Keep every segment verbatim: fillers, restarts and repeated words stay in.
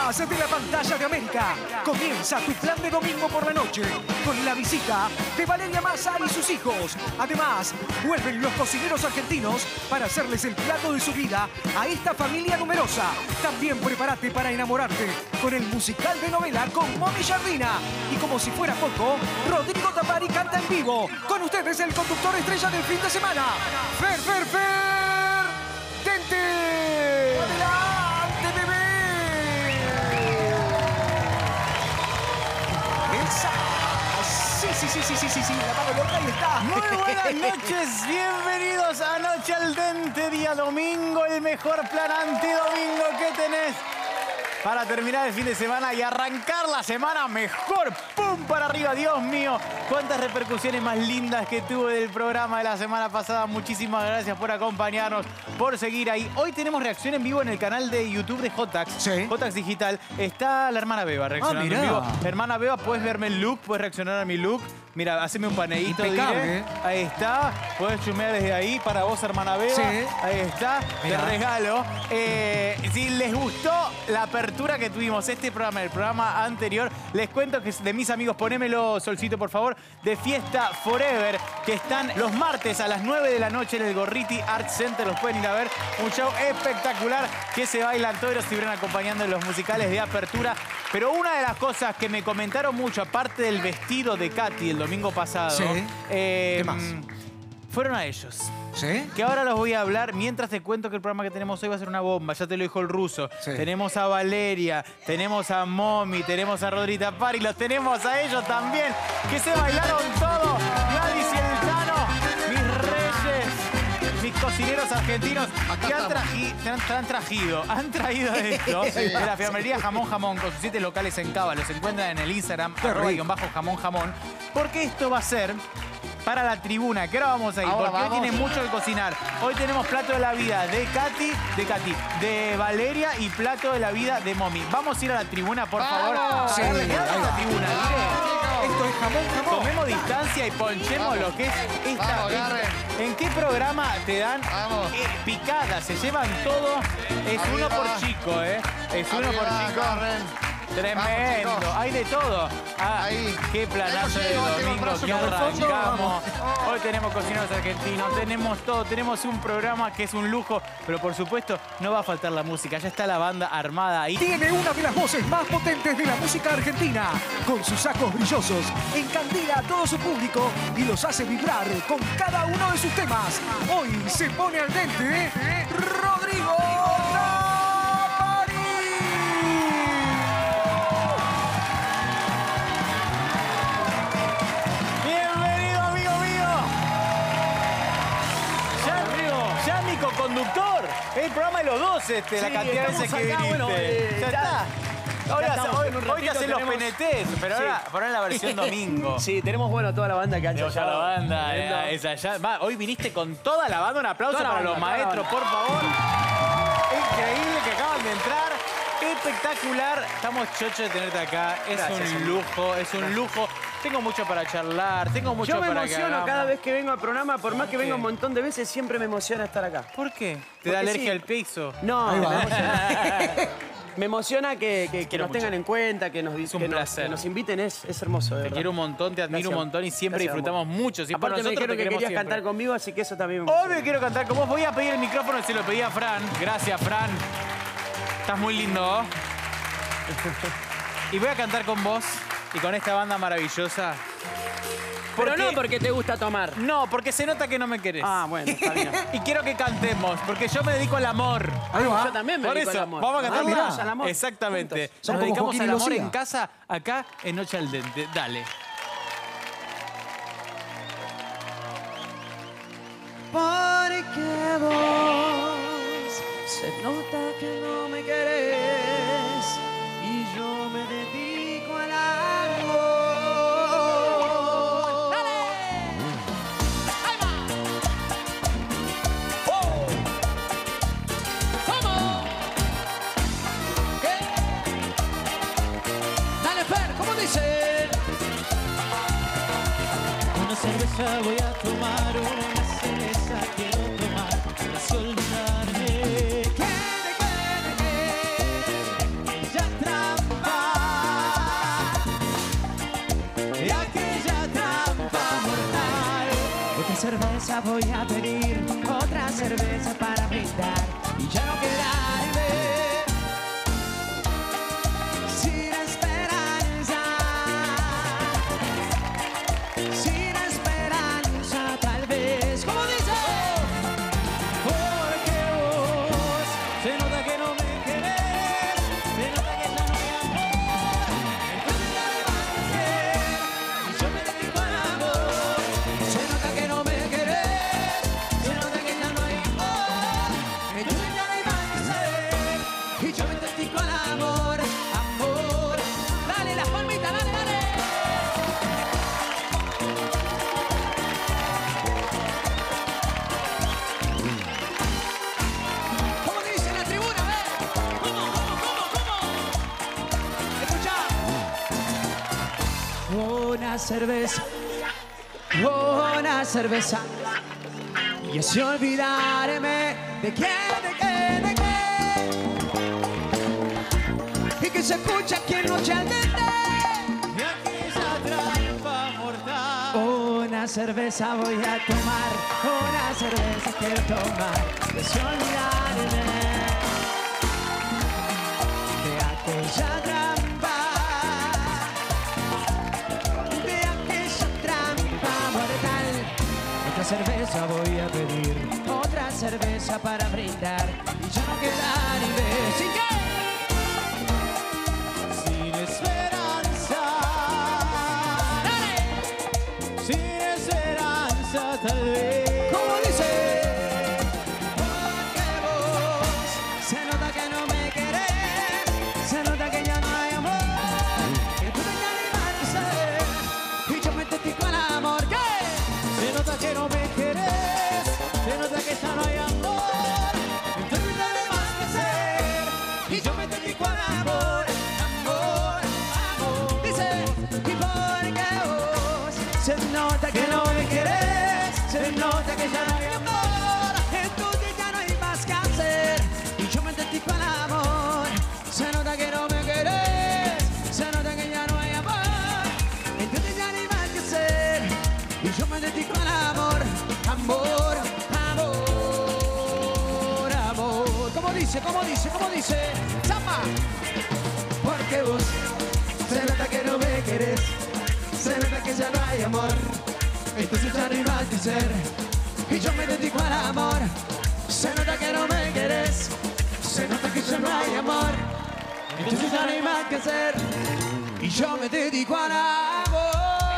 más de la pantalla de América. Comienza tu plan de domingo por la noche con la visita de Valeria Massa y sus hijos. Además, vuelven los cocineros argentinos para hacerles el plato de su vida a esta familia numerosa. También prepárate para enamorarte con el musical de novela con Momi Jardina. Y como si fuera poco, Rodrigo Tapari canta en vivo. Con ustedes el conductor estrella del fin de semana, Fer, Fer, Fer, Tente. ¡Adelante, bebé! Elsa. Sí, sí, sí, sí, sí, sí, sí, la mano loca y está. Muy buenas noches, bienvenidos a Noche al Dente, día domingo, el mejor plan antidomingo que tenés para terminar el fin de semana y arrancar la semana mejor. ¡Pum! Para arriba, Dios mío. Cuántas repercusiones más lindas que tuvo del programa de la semana pasada. Muchísimas gracias por acompañarnos, por seguir ahí. Hoy tenemos reacción en vivo en el canal de YouTube de Jotax. Sí. Jotax Digital. Está la hermana Beba reaccionando Ah, en vivo. Hermana Beba, puedes verme el look, puedes reaccionar a mi look. Mira, haceme un paneíto. Impecable. Diré. Ahí está. Puedes chumear desde ahí para vos, hermana Beba. Sí. Ahí está. Mirá. Te regalo. Eh, si les gustó la apertura que tuvimos este programa, el programa anterior, les cuento que es de mis amigos, ponémelo, Solcito, por favor, de Fiesta Forever, que están los martes a las nueve de la noche en el Gorriti Art Center. Los pueden ir a ver. Un show espectacular que se bailan todos, estuvieron acompañando en los musicales de apertura. Pero una de las cosas que me comentaron mucho, aparte del vestido de Katy el domingo pasado, Sí. eh, ¿Qué más? fueron a ellos. ¿Sí? Que ahora los voy a hablar mientras te cuento que el programa que tenemos hoy va a ser una bomba. Ya te lo dijo el ruso. Sí. Tenemos a Valeria, tenemos a Momi, tenemos a Rodrigo Tapari, los tenemos a ellos también, que se bailaron todo. Gladys y el Tano, mis reyes, mis cocineros argentinos, que han, tra y te han, te han traído, han traído esto de la fiambrería Jamón Jamón, con sus siete locales en Cava. Los encuentran en el Instagram, arroba guión bajo jamón jamón, porque esto va a ser para la tribuna, que ahora vamos a ir, Ahora porque vamos. hoy tiene mucho que cocinar. Hoy tenemos plato de la vida de Katy, de Katy, de Valeria y plato de la vida de Momi. Vamos a ir a la tribuna, por favor. ¡Vamos! A darle Sí, quedamos ahí en la va. tribuna, diré. Esto es jamón, jamón. Tomemos distancia y ponchemos Vamos. lo que es esta. Vamos, esta- agarren. ¿En qué programa te dan Vamos. eh, picadas? Se llevan todo. Es Arriba. uno por chico, ¿eh? Es uno por Arriba, chico. agarren. Tremendo. Vamos, chicos. Hay de todo. Ah, Ahí. qué planazo de Tengo llego, tengo domingo brazo que como el fondo. arrancamos. Hoy tenemos cocineros argentinos, tenemos todo, tenemos un programa que es un lujo, pero por supuesto no va a faltar la música. Ya está la banda armada ahí. Tiene una de las voces más potentes de la música argentina. Con sus sacos brillosos, encandila a todo su público y los hace vibrar con cada uno de sus temas. Hoy se pone al dente Rodrigo Tapari. Bienvenido, amigo mío. Ya, ya mi co-conductor. El programa de los dos, este, la Sí, cantidad de veces estamos que acá, viniste. bueno, eh, ya ya- está. Hoy, ya hace- estamos, hoy, en un hoy ratito te hacen los tenemos- P N Ts, pero Sí. ahora, ahora en la versión domingo. Sí, tenemos, bueno, toda la banda que ha hecho Tenemos ya la banda, Tremendo. eh, esa ya. Va, hoy viniste con toda la banda. Un aplauso Toda la para los banda, toda la maestros, por favor. Increíble que acaban de entrar. Espectacular. Estamos chochos de tenerte acá. Es Gracias, un amigo. lujo, es un lujo. Tengo mucho para charlar, tengo mucho Yo me para que emociono hagamos. cada vez que vengo al programa, por más que qué? venga un montón de veces, siempre me emociona estar acá. ¿Por qué? ¿Te Porque da alergia sí. al piso? No, Ahí me va. emociona, me emociona que, que- que quiero nos tengan mucho. en cuenta, que nos, un que nos- placer. que nos inviten, es, es hermoso, de Te verdad. quiero un montón, te admiro Gracias. un montón y siempre Gracias, disfrutamos amor. mucho. Si por Aparte me nosotros dijeron te que queremos querías siempre. cantar conmigo, así que eso también me Obvio emociona. que quiero cantar con vos. Voy a pedir el micrófono, se lo pedí a Fran. Gracias, Fran. Estás muy lindo. Y voy a cantar con vos y con esta banda maravillosa. Pero Porque- no porque te gusta tomar. No, porque se nota que no me querés. Ah, bueno, está bien. Y quiero que cantemos, porque yo me dedico al amor. Ahí va. Yo también me Por dedico eso, al amor. vamos a cantar. Ah, mirá, al amor. Exactamente. Juntos. Son Nos como dedicamos Joaquín al y amor Lucía. en casa, acá en Noche al Dente. Dale. Porque vos se nota que no me querés y yo me dedico al amor. ¡Dale! ¡Ahí va! ¡Oh! ¿Cómo? ¿Qué? Dale, Fer, ¿cómo dice? Una cerveza voy a tomar, una cerveza quiero tomar, sin olvidarme. ¿Qué? ¿Qué? ¿Qué? Ya trae cerveza voy a pedir, otra cerveza para brindar y ya no quedarme sin esperanza, sin esperanza tal vez. ¿Cómo dice? Porque vos se nota que no me querés, se nota que ya no hay amor. Entonces ya me vas a hacer y yo me dedico al amor. Se nota que no me querés, se nota que ya no hay amor. Entonces ya no hay más que hacer y yo me dedico al amor, amor. Dale las palmitas, dale, dale. ¿Cómo dice la tribuna? A ver. ¿Cómo, cómo, cómo, cómo? Escucha. Una cerveza, una cerveza. Y así olvidarme de quién, de qué, de qué. Y que se escucha aquí en Noche al Dente. Y aquella trampa mortal. Una cerveza voy a tomar, una cerveza quiero tomar. Y así olvidarme de aquella trampa, de aquella trampa mortal. Otra cerveza voy a pedir, otra cerveza para brindar y ya no quedarme sin qué. Sin esperanza, ¡Dale! sin esperanza tal vez. ¿Cómo dice? Porque vos se nota que no me querés, se nota que ya no hay amor, que tú ya ni más que hacer y yo me dedico al amor. ¿Qué? Se nota que no me querés, se nota que ya no hay amor. Entonces no hay más que hacer Y yo me dedico al amor, amor, amor. Dice, y porque vos se nota que no me querés, se nota que ya no hay amor, entonces ya no hay más que hacer. Y yo me dedico al amor, se nota que no me querés, se nota que ya no hay amor, entonces ya no hay más que hacer. Y yo me dedico al amor, amor, amor, amor. ¿Cómo dice? ¿Cómo dice? ¿Cómo dice? ¡Zapa! Porque vos se nota que no me querés, se nota que ya no hay amor, entonces ya no hay más que hacer. Y yo me dedico al amor, se nota que no me querés, se nota que ya no hay amor, entonces ya no hay más que hacer. Y yo me dedico al amor.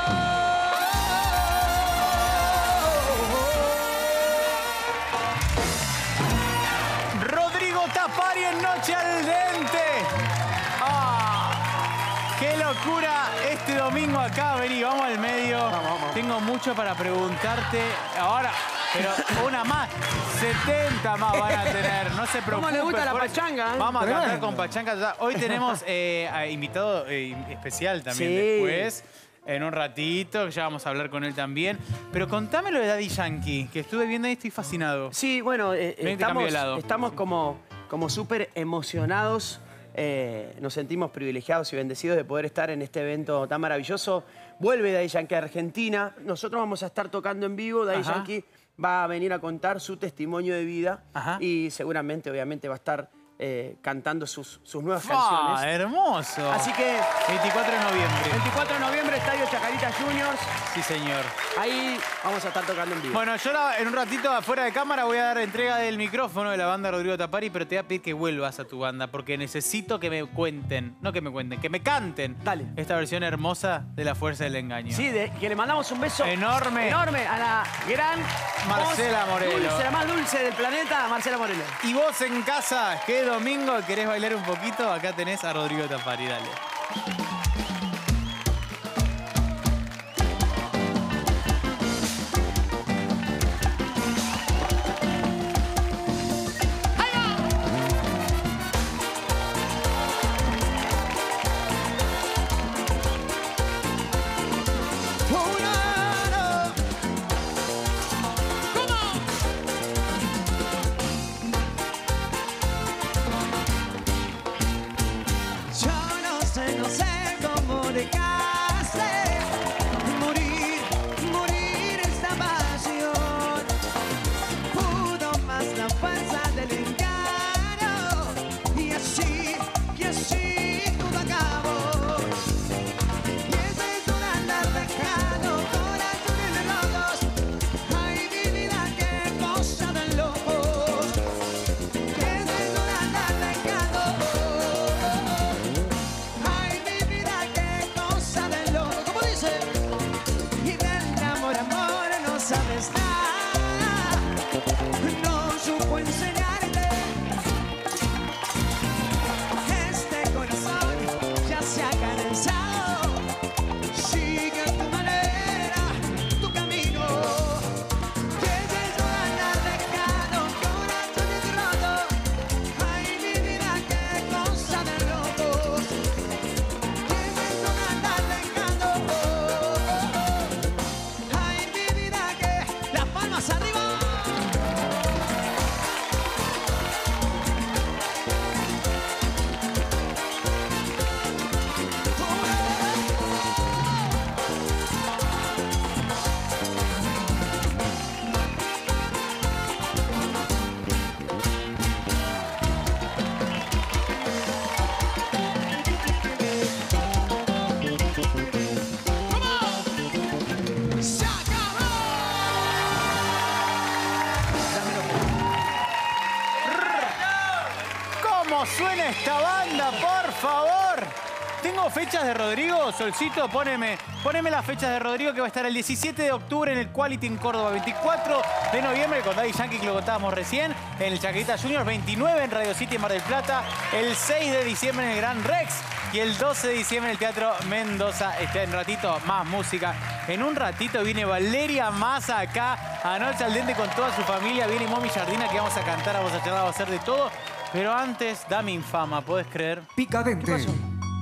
Rodrigo Tapari en Noche al Dente. ¡Ah! ¡Qué locura este domingo acá! Vení, vamos al medio. Tengo mucho para preguntarte. Ahora, pero una más. setenta más van a tener. No se preocupen. ¿Cómo le gusta la por eso. pachanga, eh? Vamos a Tremendo. cantar con pachanga. Ya. Hoy tenemos eh, a invitado eh, especial también Sí. después. En un ratito, que ya vamos a hablar con él también. Pero contame lo de Daddy Yankee, que estuve viendo y estoy fascinado. Sí, bueno, eh, Ven, te cambio estamos, de lado. estamos como, como súper emocionados. Eh, nos sentimos privilegiados y bendecidos de poder estar en este evento tan maravilloso. Vuelve Daddy Yankee a Argentina. Nosotros vamos a estar tocando en vivo. Daddy Ajá. Yankee va a venir a contar su testimonio de vida. Ajá. Y seguramente, obviamente, va a estar eh, cantando sus, sus nuevas ¡Ah, canciones. hermoso! Así que veinticuatro de noviembre. veinticuatro de noviembre, Estadio Chacarita Juniors. Sí, señor. Ahí vamos a estar tocando en vivo. Bueno, yo la- en un ratito afuera de cámara voy a dar entrega del micrófono de la banda Rodrigo Tapari, pero te voy a pedir que vuelvas a tu banda porque necesito que me cuenten, no que me cuenten, que me canten Dale. esta versión hermosa de La Fuerza del Engaño. Sí, de- que le mandamos un beso Enorme. enorme a la gran Marcela voz Morelo. dulce, la más dulce del planeta, Marcela Morelo. Y vos en casa, que domingo querés bailar un poquito, acá tenés a Rodrigo Tapari, dale. Yo no sé, no sé está. No supo enseñarte. Este corazón ya se ha cansado. Sigue tu manera, tu camino. Que yo anda dejando corazones rotos. Ay, mi vida, qué cosa de locos. Que yo anda dejando. Ay, mi vida, que las palmas arriba. ¡Se acabó! ¿Cómo suena esta banda, por favor? Tengo fechas de Rodrigo, Solcito, poneme, poneme las fechas de Rodrigo que va a estar el diecisiete de octubre en el Quality en Córdoba, veinticuatro de noviembre con Daddy Yankee que lo contábamos recién, en el Chacarita Junior, veintinueve en Radio City en Mar del Plata, el seis de diciembre en el Gran Rex y el doce de diciembre en el Teatro Mendoza. Este, en un ratito más música. En un ratito viene Valeria Massa acá, Anoche al Dente con toda su familia, viene Momi Jardina que vamos a cantar, vamos a charlar, vamos a hacer de todo. Pero antes, dame infama, ¿podés creer? Picadente. ¿Qué pasó?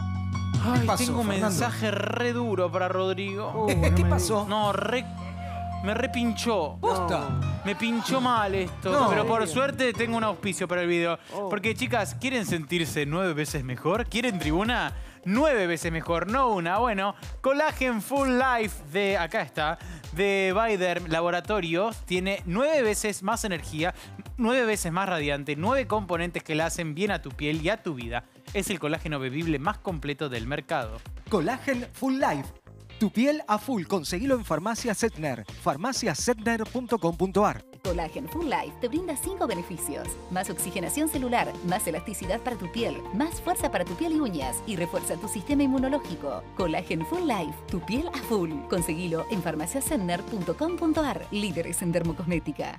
Ay, pasó, tengo un Fernando? mensaje re duro para Rodrigo. Eh, ¿Qué pasó? No, re, me repinchó. ¿Posta? Me pinchó mal esto. No. Pero por suerte tengo un auspicio para el video. Porque, chicas, ¿quieren sentirse nueve veces mejor? ¿Quieren tribuna? Nueve veces mejor, no una. Bueno, Collagen Full Life de, acá está, de Bioderm Laboratorios, tiene nueve veces más energía, nueve veces más radiante, nueve componentes que le hacen bien a tu piel y a tu vida. Es el colágeno bebible más completo del mercado. Collagen Full Life. Tu piel a full. Conseguilo en Farmacia Setner. farmacia setner punto com punto ar. Collagen Full Life te brinda cinco beneficios. Más oxigenación celular, más elasticidad para tu piel, más fuerza para tu piel y uñas y refuerza tu sistema inmunológico. Collagen Full Life, tu piel a full. Conseguilo en farmacia setner punto com punto ar. Líderes en dermocosmética.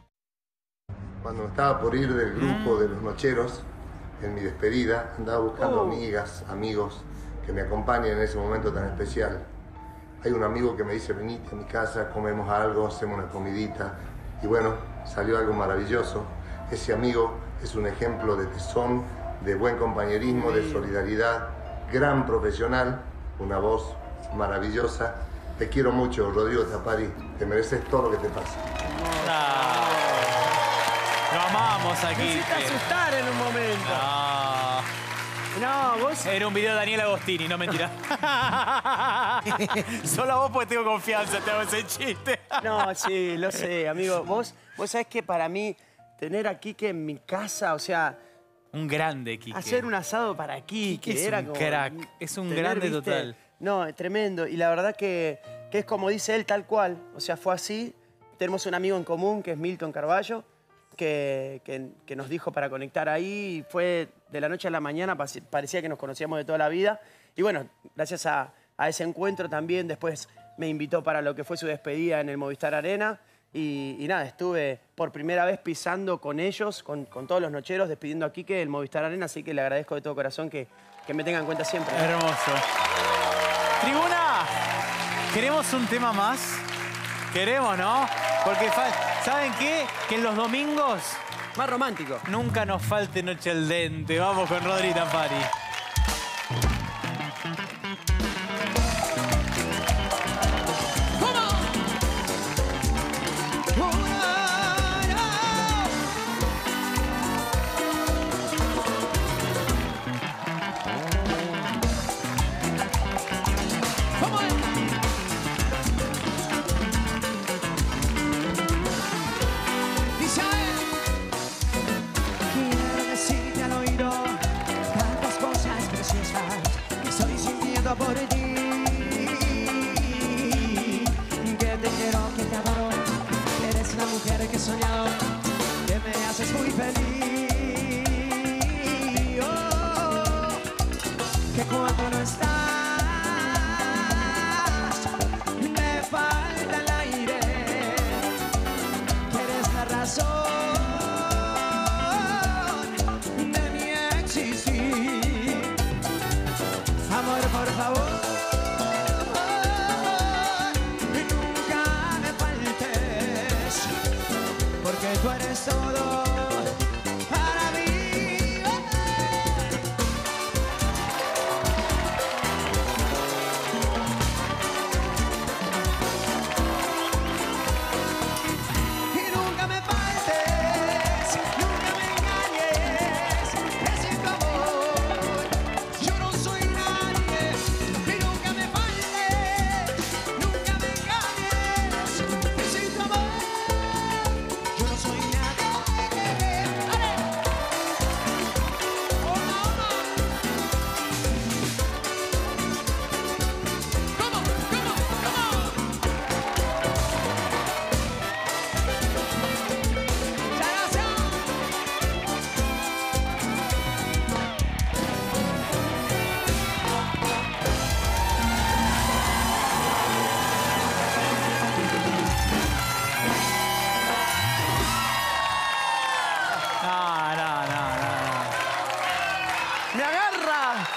Cuando estaba por ir del grupo de los nocheros, en mi despedida, andaba buscando amigas, amigos que me acompañen en ese momento tan especial. Hay un amigo que me dice, venite a mi casa, comemos algo, hacemos una comidita. Y bueno, salió algo maravilloso. Ese amigo es un ejemplo de tesón, de buen compañerismo, de solidaridad, gran profesional, una voz maravillosa. Te quiero mucho, Rodrigo Tapari, te mereces todo lo que te pasa. Ah, lo amamos aquí. Me hiciste asustar en un momento. Ah. No, vos... Era un video de Daniel Agostini, no mentira. Solo a vos porque tengo confianza, te hago ese chiste. No, sí, lo sé, amigo. Vos, vos sabés que para mí, tener a Quique en mi casa, o sea... Un grande, Quique. Hacer un asado para Quique. Quique es era un como crack, es un grande total. No, es tremendo. Y la verdad que, que es como dice él, tal cual. O sea, fue así. Tenemos un amigo en común, que es Milton Carballo, que, que, que nos dijo para conectar ahí. Y fue de la noche a la mañana, parecía que nos conocíamos de toda la vida. Y bueno, gracias a, a ese encuentro también, después me invitó para lo que fue su despedida en el Movistar Arena. Y, y nada, estuve por primera vez pisando con ellos, con, con todos los nocheros, despidiendo a Quique del Movistar Arena. Así que le agradezco de todo corazón que, que me tengan en cuenta siempre. Hermoso. Tribuna, ¿queremos un tema más? Queremos, ¿no? Porque, ¿saben qué? Que en los domingos... Más romántico. Nunca nos falte Noche al Dente. Vamos con Rodri Tapari. Por ti, que te quiero, que te adoro, eres la mujer que he soñado, que me haces muy feliz, oh, que cuando no estás, me falta el aire, razón de mi existir. Amor, por favor, nunca me faltes, porque tú eres todo para mí. Y nunca me faltes, nunca me engañes, que sin tu amor yo no soy nadie. Y nunca me faltes, nunca me engañes, que sin tu amor yo no soy nadie. Hola, hola. Come on, come on, come on. Muchas gracias. No, no, no, no, no. ¡Me agarra!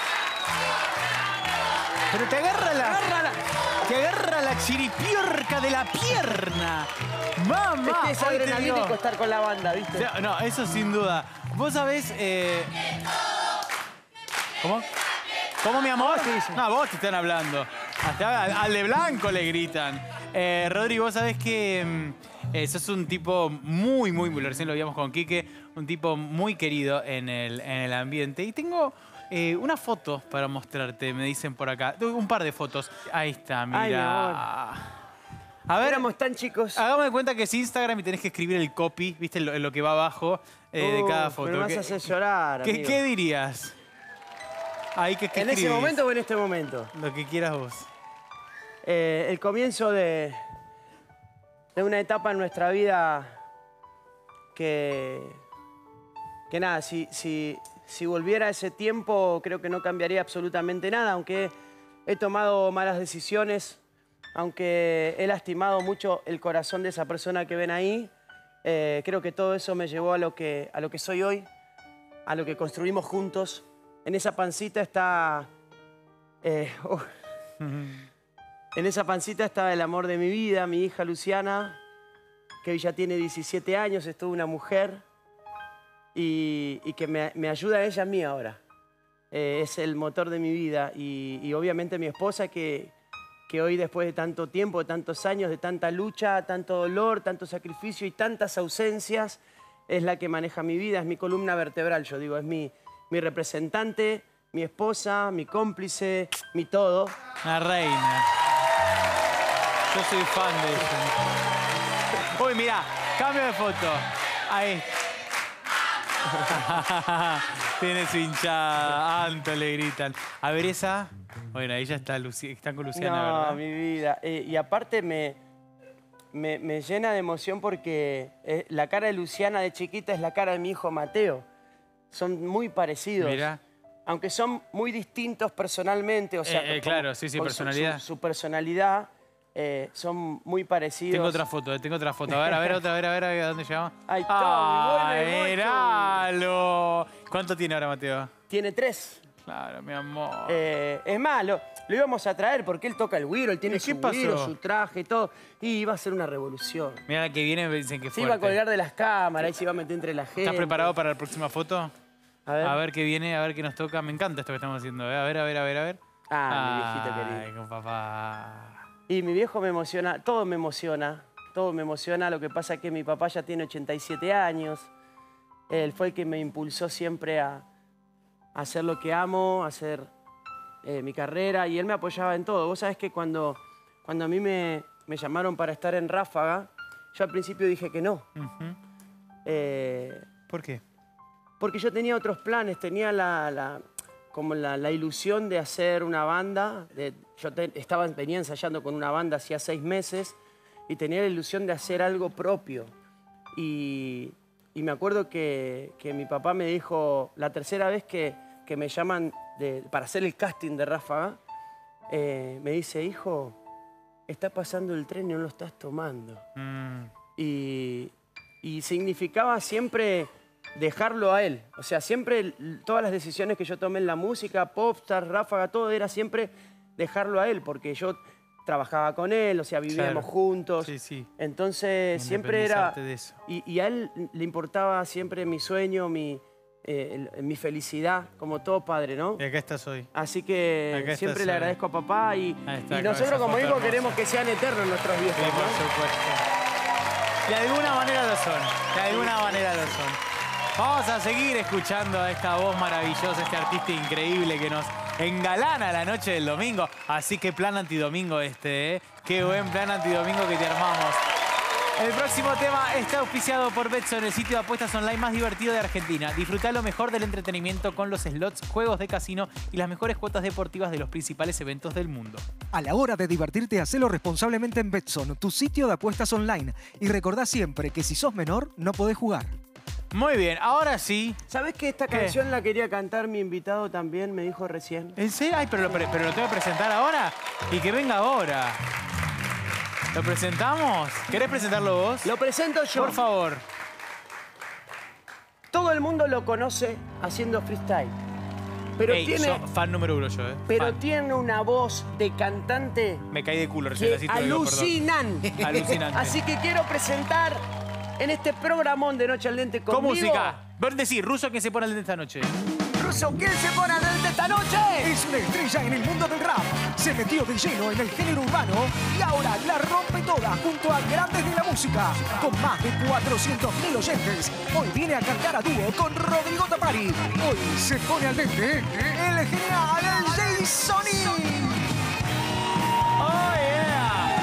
Pero te agarra la... ¡Agarra la... Te agarra la chiripiorca de la pierna. Mamá, Es que es hoy te adrenalítico digo- estar con la banda, O ¿viste? sea, no, eso sin duda. Vos sabés... eh, ¿Cómo? ¿Cómo, mi amor? ¿Qué dicen? No, vos te están hablando. Hasta al, al de blanco le gritan. Eh, Rodri, vos sabés que mm, eh, sos un tipo muy, muy, muy, recién lo vimos con Quique, un tipo muy querido en el, en el ambiente. Y tengo eh, una foto para mostrarte, me dicen por acá. Un par de fotos. Ahí está, mira. Ay, mi amor. A ver, Éramos tan chicos. hagamos de cuenta que es Instagram y tenés que escribir el copy, ¿viste? Lo, lo que va abajo eh, de Uh, cada foto. pero me vas ¿Qué- a hacer llorar, ¿Qué, amigo. qué dirías? Ahí que, que ¿En ese escribís. momento o en este momento? Lo que quieras vos. Eh, el comienzo de, de una etapa en nuestra vida que, que nada, si, si, si volviera ese tiempo creo que no cambiaría absolutamente nada, aunque he tomado malas decisiones, aunque he lastimado mucho el corazón de esa persona que ven ahí, eh, creo que todo eso me llevó a lo que, a lo que soy hoy, a lo que construimos juntos. En esa pancita está... eh, oh, en esa pancita estaba el amor de mi vida, mi hija Luciana, que hoy ya tiene diecisiete años, es toda una mujer y, y que me, me ayuda, ella a mí ahora. Eh, es el motor de mi vida y, y obviamente mi esposa que, que hoy después de tanto tiempo, de tantos años, de tanta lucha, tanto dolor, tanto sacrificio y tantas ausencias, es la que maneja mi vida, es mi columna vertebral, yo digo, es mi, mi representante, mi esposa, mi cómplice, mi todo. La reina. Yo soy fan de eso. Uy, mirá, cambio de foto. Ahí. Tiene su hinchada. Anto le gritan. A ver esa. Bueno, ahí ya está Luci- están con Luciana, No, ¿verdad? mi vida. Eh, y aparte me, me, me llena de emoción porque eh, la cara de Luciana de chiquita es la cara de mi hijo Mateo. Son muy parecidos. Mirá. Aunque son muy distintos personalmente, o sea, Eh, eh, como- claro, sí, sí, con su- personalidad. Su, su personalidad, eh, son muy parecidos. Tengo otra foto, eh, tengo otra foto. A ver, a ver, otra, a ver, a ver, a ver, ¿a dónde llegamos? Ahí está, ¡Ay, mi vuelve, míralo! ¿Cuánto tiene ahora, Mateo? Tiene tres. Claro, mi amor. Eh, es más, lo, lo íbamos a traer porque él toca el güiro, él tiene ¿Y qué su pasó? güiro, su traje y todo. Y iba a ser una revolución. Mira la que viene, me dicen que Se iba a fuerte. colgar de las cámaras y se iba a meter entre la gente. ¿Estás preparado para la próxima foto? A ver. A ver qué viene, a ver qué nos toca. Me encanta esto que estamos haciendo. ¿eh? A ver, a ver, a ver, a ver. Ah, mi viejito querido. Ay, con papá. Y mi viejo me emociona, todo me emociona, todo me emociona. Lo que pasa es que mi papá ya tiene ochenta y siete años. Él fue el que me impulsó siempre a, a hacer lo que amo, a hacer eh, mi carrera. Y él me apoyaba en todo. Vos sabés que cuando, cuando a mí me, me llamaron para estar en Ráfaga, yo al principio dije que no. Ujú. Eh, ¿Por qué? porque yo tenía otros planes, tenía la, la- como la, la ilusión de hacer una banda. De, yo te- estaba, venía ensayando con una banda hacía seis meses y tenía la ilusión de hacer algo propio. Y, y me acuerdo que, que mi papá me dijo, la tercera vez que, que me llaman de- para hacer el casting de Ráfaga, eh, me dice, hijo, está pasando el tren y no lo estás tomando. Mm, Y, y significaba siempre dejarlo a él. O sea, siempre todas las decisiones que yo tomé en la música, Popstar, Ráfaga, todo era siempre dejarlo a él, porque yo trabajaba con él, o sea, vivíamos Claro. juntos. Sí, sí. Entonces siempre era... Independizarte de eso. Y, y a él le importaba siempre mi sueño, mi, eh, el- mi felicidad, como todo padre, ¿no? Y acá estás hoy. Así que Acá siempre estás le hoy. agradezco a papá y, Ahí está, y con nosotros esa como foto hijos hermosa. queremos que sean eternos nuestros viejos, Sí, por ¿no? supuesto. De alguna manera lo son. De alguna manera lo son. Vamos a seguir escuchando a esta voz maravillosa, este artista increíble que nos engalana la noche del domingo. Así que plan antidomingo este, ¿eh? Qué buen plan antidomingo que te armamos. El próximo tema está auspiciado por Betson, el sitio de apuestas online más divertido de Argentina. Disfruta lo mejor del entretenimiento con los slots, juegos de casino y las mejores cuotas deportivas de los principales eventos del mundo. A la hora de divertirte, hacelo responsablemente en Betson, tu sitio de apuestas online. Y recordá siempre que si sos menor, no podés jugar. Muy bien, ahora sí. ¿Sabés que esta ¿Qué? canción la quería cantar mi invitado también? Me dijo recién. ¿En serio? Ay, pero lo, pre- pero lo tengo que presentar ahora y que venga ahora. ¿Lo presentamos? ¿Querés presentarlo vos? Lo presento yo. Por favor. Todo el mundo lo conoce haciendo freestyle. Pero Ey, tiene... yo, fan número uno yo, ¿eh? Pero Fan. tiene una voz de cantante Me caí de culo recién, que así te lo digo, perdón. alucinan. Alucinante. Así que quiero presentar en este programón de Noche al Lente Con conmigo... música. Vos decís, ruso que se pone el de esta noche. Ruso, ¿quién se pone al lente esta noche? Es una estrella en el mundo del rap. Se metió de lleno en el género urbano y ahora la rompe toda junto a grandes de la música. Con más de cuatrocientos mil oyentes, hoy viene a cantar a dúo con Rodrigo Tapari. Hoy se pone al dente el genial Jason. ¡Oh, yeah!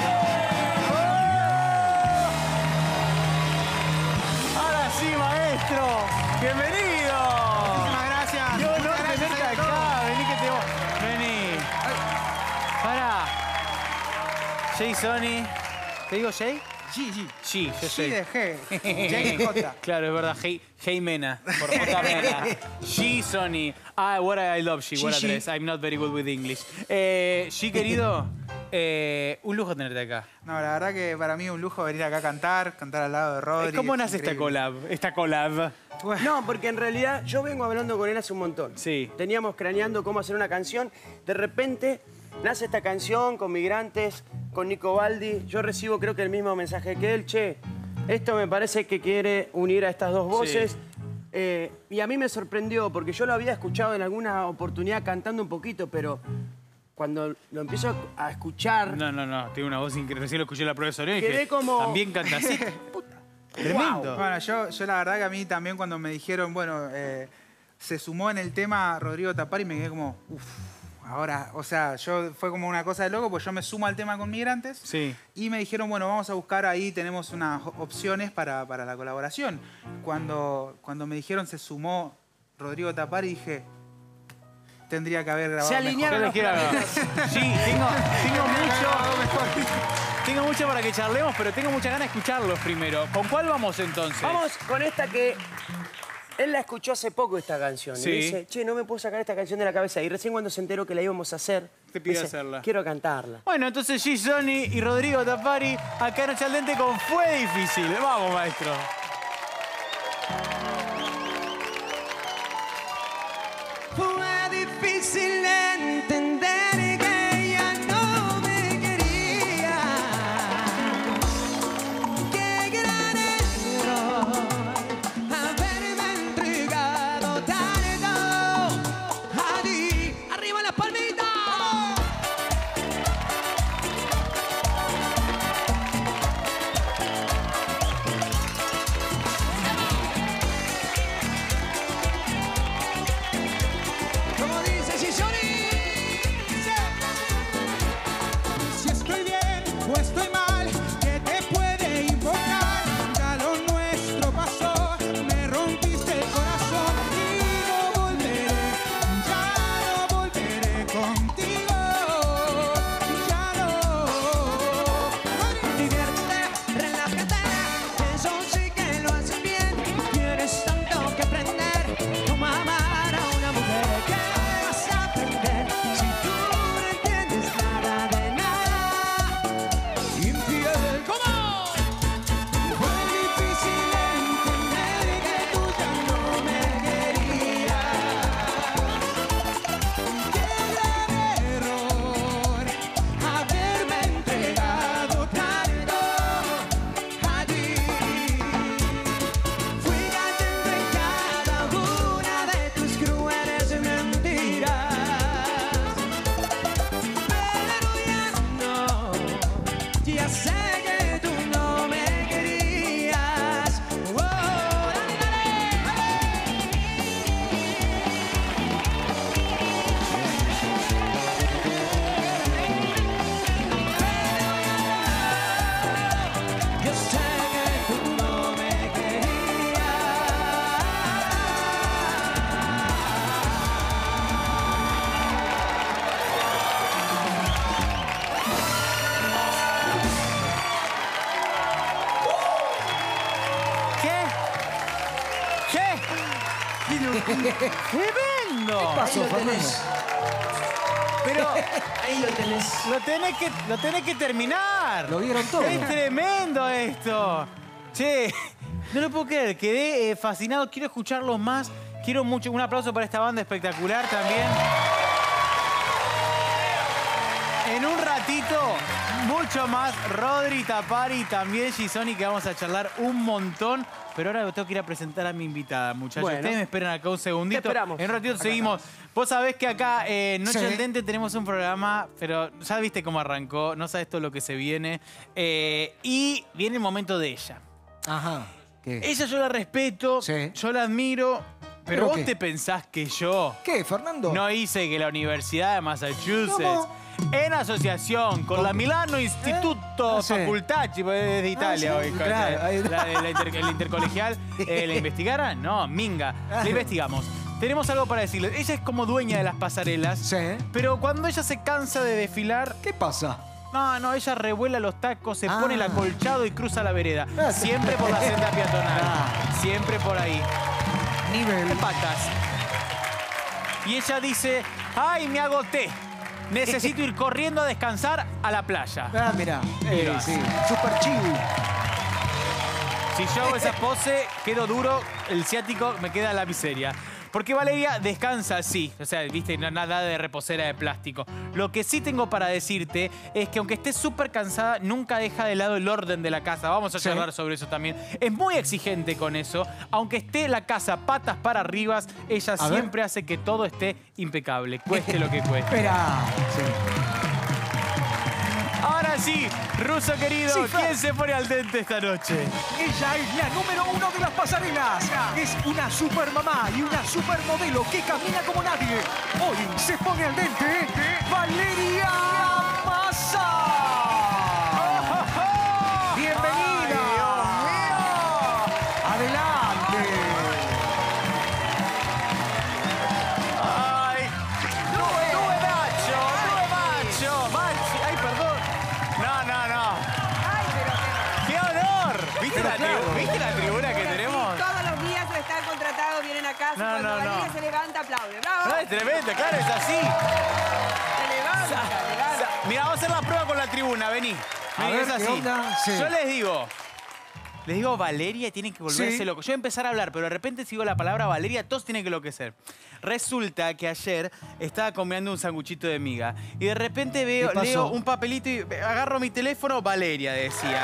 ¡Oh! Ahora sí, maestro. Bienvenido. Muchísimas gracias. Qué honor Muchas gracias tenerte a todos. acá. Vení que te voy. Vení. Pará. Jay Sony. ¿Te digo Jay? G, G. Sí, yo G sé. de G. J y J. Claro, es verdad. Hey, hey Mena. Por J Mena. She Sony. Ah, what I love she. What She, she. address. I'm not very good with English. Eh, she, querido. Eh, un lujo tenerte acá. No, la verdad que para mí es un lujo venir acá a cantar, cantar al lado de Rodri. ¿Cómo es nace esta increíble. collab? Esta collab. No, porque en realidad yo vengo hablando con él hace un montón. Sí. Teníamos craneando cómo hacer una canción. De repente nace esta canción con Migrantes, con Nico Baldi. Yo recibo creo que el mismo mensaje que él. Che, esto me parece que quiere unir a estas dos voces. Sí. Eh, y a mí me sorprendió porque yo lo había escuchado en alguna oportunidad cantando un poquito, pero cuando lo empiezo a a escuchar... No, no, no. Tiene una voz increíble. Recién lo escuché en la prueba de sonido y dije, Quedé como- también canta así. Tremendo. Bueno, yo, yo la verdad que a mí también cuando me dijeron, bueno, eh, se sumó en el tema Rodrigo Tapari, me quedé como, uff, ahora, o sea, yo fue como una cosa de loco, pues yo me sumo al tema con Migrantes. Sí. Y me dijeron, bueno, vamos a buscar ahí, tenemos unas opciones para, para la colaboración. Cuando, cuando me dijeron se sumó Rodrigo Tapari, dije, tendría que haber grabado Se mejor. alinearon Yo los les quiero hablar. planetas. Sí, tengo, tengo mucho. Tengo mucho para que charlemos, pero tengo muchas ganas de escucharlos primero. ¿Con cuál vamos entonces? Vamos con esta que... Él la escuchó hace poco esta canción. Sí. Y dice, che, no me puedo sacar esta canción de la cabeza. Y recién cuando se enteró que la íbamos a hacer, Te pide dice, hacerla. quiero cantarla. Bueno, entonces G. Sony y Rodrigo Tapari acá en Noche al Dente con Fue Difícil. Vamos, maestro. Fue difícil entender que ella no me quería. Qué gran error haberme entregado tanto a ti. Arriba las palmitas. Como dice Gigi. ¡Tremendo! pasó, Fernando? Pero Ahí lo tenés. lo tenés que, lo tenés que terminar. Lo vieron todo. Es tremendo esto. Che, no lo puedo creer. Quedé eh, fascinado. Quiero escucharlos más. Quiero mucho. Un aplauso para esta banda espectacular también. En un ratito, mucho más. Rodri, Tapari, también Gisoni, que vamos a charlar un montón. Pero ahora tengo que ir a presentar a mi invitada, muchachos. Bueno. Ustedes me esperan acá un segundito. Te esperamos. En un ratito Acá seguimos. Vos sabés que acá eh, en Noche Sí. al Dente tenemos un programa, pero ya viste cómo arrancó, no sabes todo lo que se viene. Eh, y viene el momento de ella. Ajá. ¿Qué? Ella yo la respeto, Sí. yo la admiro, pero, ¿Pero vos qué? te pensás que yo ¿Qué, Fernando? no hice que la Universidad de Massachusetts, ¿Cómo? en asociación con la Milano Instituto Ah, sí. Facultati, pues, es de Italia sí, hoy, con claro, la- ahí- la- la inter- el intercolegial, eh, ¿la investigara? No, minga, la investigamos. Tenemos algo para decirles. Ella es como dueña de las pasarelas, Sí. pero cuando ella se cansa de desfilar, ¿Qué pasa? no, no, ella revuela los tacos, se Ah. pone el acolchado y cruza la vereda. Ah, Siempre por la senda peatonal. Ah. Siempre por ahí. Nivel. De patas. Y ella dice, ay, me agoté. Necesito ir corriendo a descansar a la playa. Ah, mirá. Eh, Mirá. sí. Super chill. Si yo hago esa pose, quedo duro, el ciático me queda la miseria. Porque Valeria descansa así, o sea, viste, no, nada de reposera de plástico. Lo que sí tengo para decirte es que aunque esté súper cansada, nunca deja de lado el orden de la casa. Vamos a Sí. charlar sobre eso también. Es muy exigente con eso. Aunque esté la casa patas para arriba, ella A ver. siempre hace que todo esté impecable, cueste lo que cueste. Espera. Sí. Ahora sí, Russo querido, Sí, Fer. ¿quién se pone al dente esta noche? Ella es la número uno de las pasarelas. Es una super mamá y una supermodelo que camina como nadie. Hoy se pone al dente Valeria Massa. Bienvenida. Adelante. ¡Ay! ¡Due, due macho! ¡Due macho! ¡Macho! ¡Ay, perdón! No, no, no. ¡Qué honor! ¿Viste, la, tri- ¿Viste la tribuna que tenemos? Todos los días están contratados, vienen a casa. No, Cuando no, Valeria no. se levanta, aplaude. No, ¡Bravo! es tremendo, claro, es así. Se levanta, levanta. Mira, vamos a hacer la prueba con la tribuna, vení. A Vení, ver, es ¿qué así. onda? Sí. Yo les digo, les digo Valeria y tienen que volverse Sí. locos. Yo voy a empezar a hablar, pero de repente si digo la palabra Valeria, todos tienen que enloquecer. Resulta que ayer estaba comiendo un sanguchito de miga y de repente veo, ¿Qué pasó? leo un papelito y agarro mi teléfono, Valeria decía.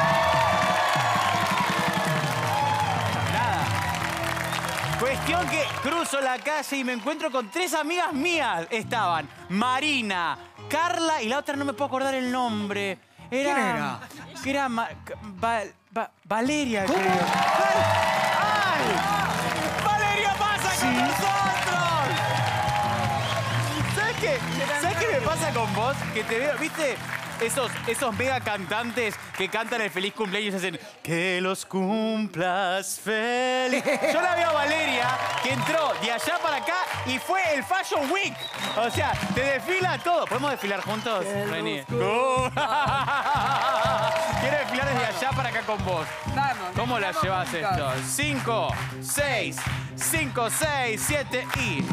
Nada. Cuestión que cruzo la calle y me encuentro con tres amigas mías. Estaban Marina, Carla y la otra no me puedo acordar el nombre. Era, ¿Quién era? Que era Ma- Va- Va- Valeria, ¿Cómo? creo. ¡Ay! ¡Ay! ¡Valeria pasa con nosotros! ¿Sabes qué? ¿Sabes qué me pasa con vos? Que te veo, ¿viste? Esos, esos mega cantantes que cantan el feliz cumpleaños y hacen que los cumplas feliz. Yo la veo a Valeria que entró de allá para acá y fue el Fashion Week. O sea, te desfila todo. ¿Podemos desfilar juntos? Vení. Go. Quiero desfilar desde allá para acá con vos. Vamos. ¿Cómo la desfilamos llevas juntos. esto? Cinco, seis, cinco, seis, siete y...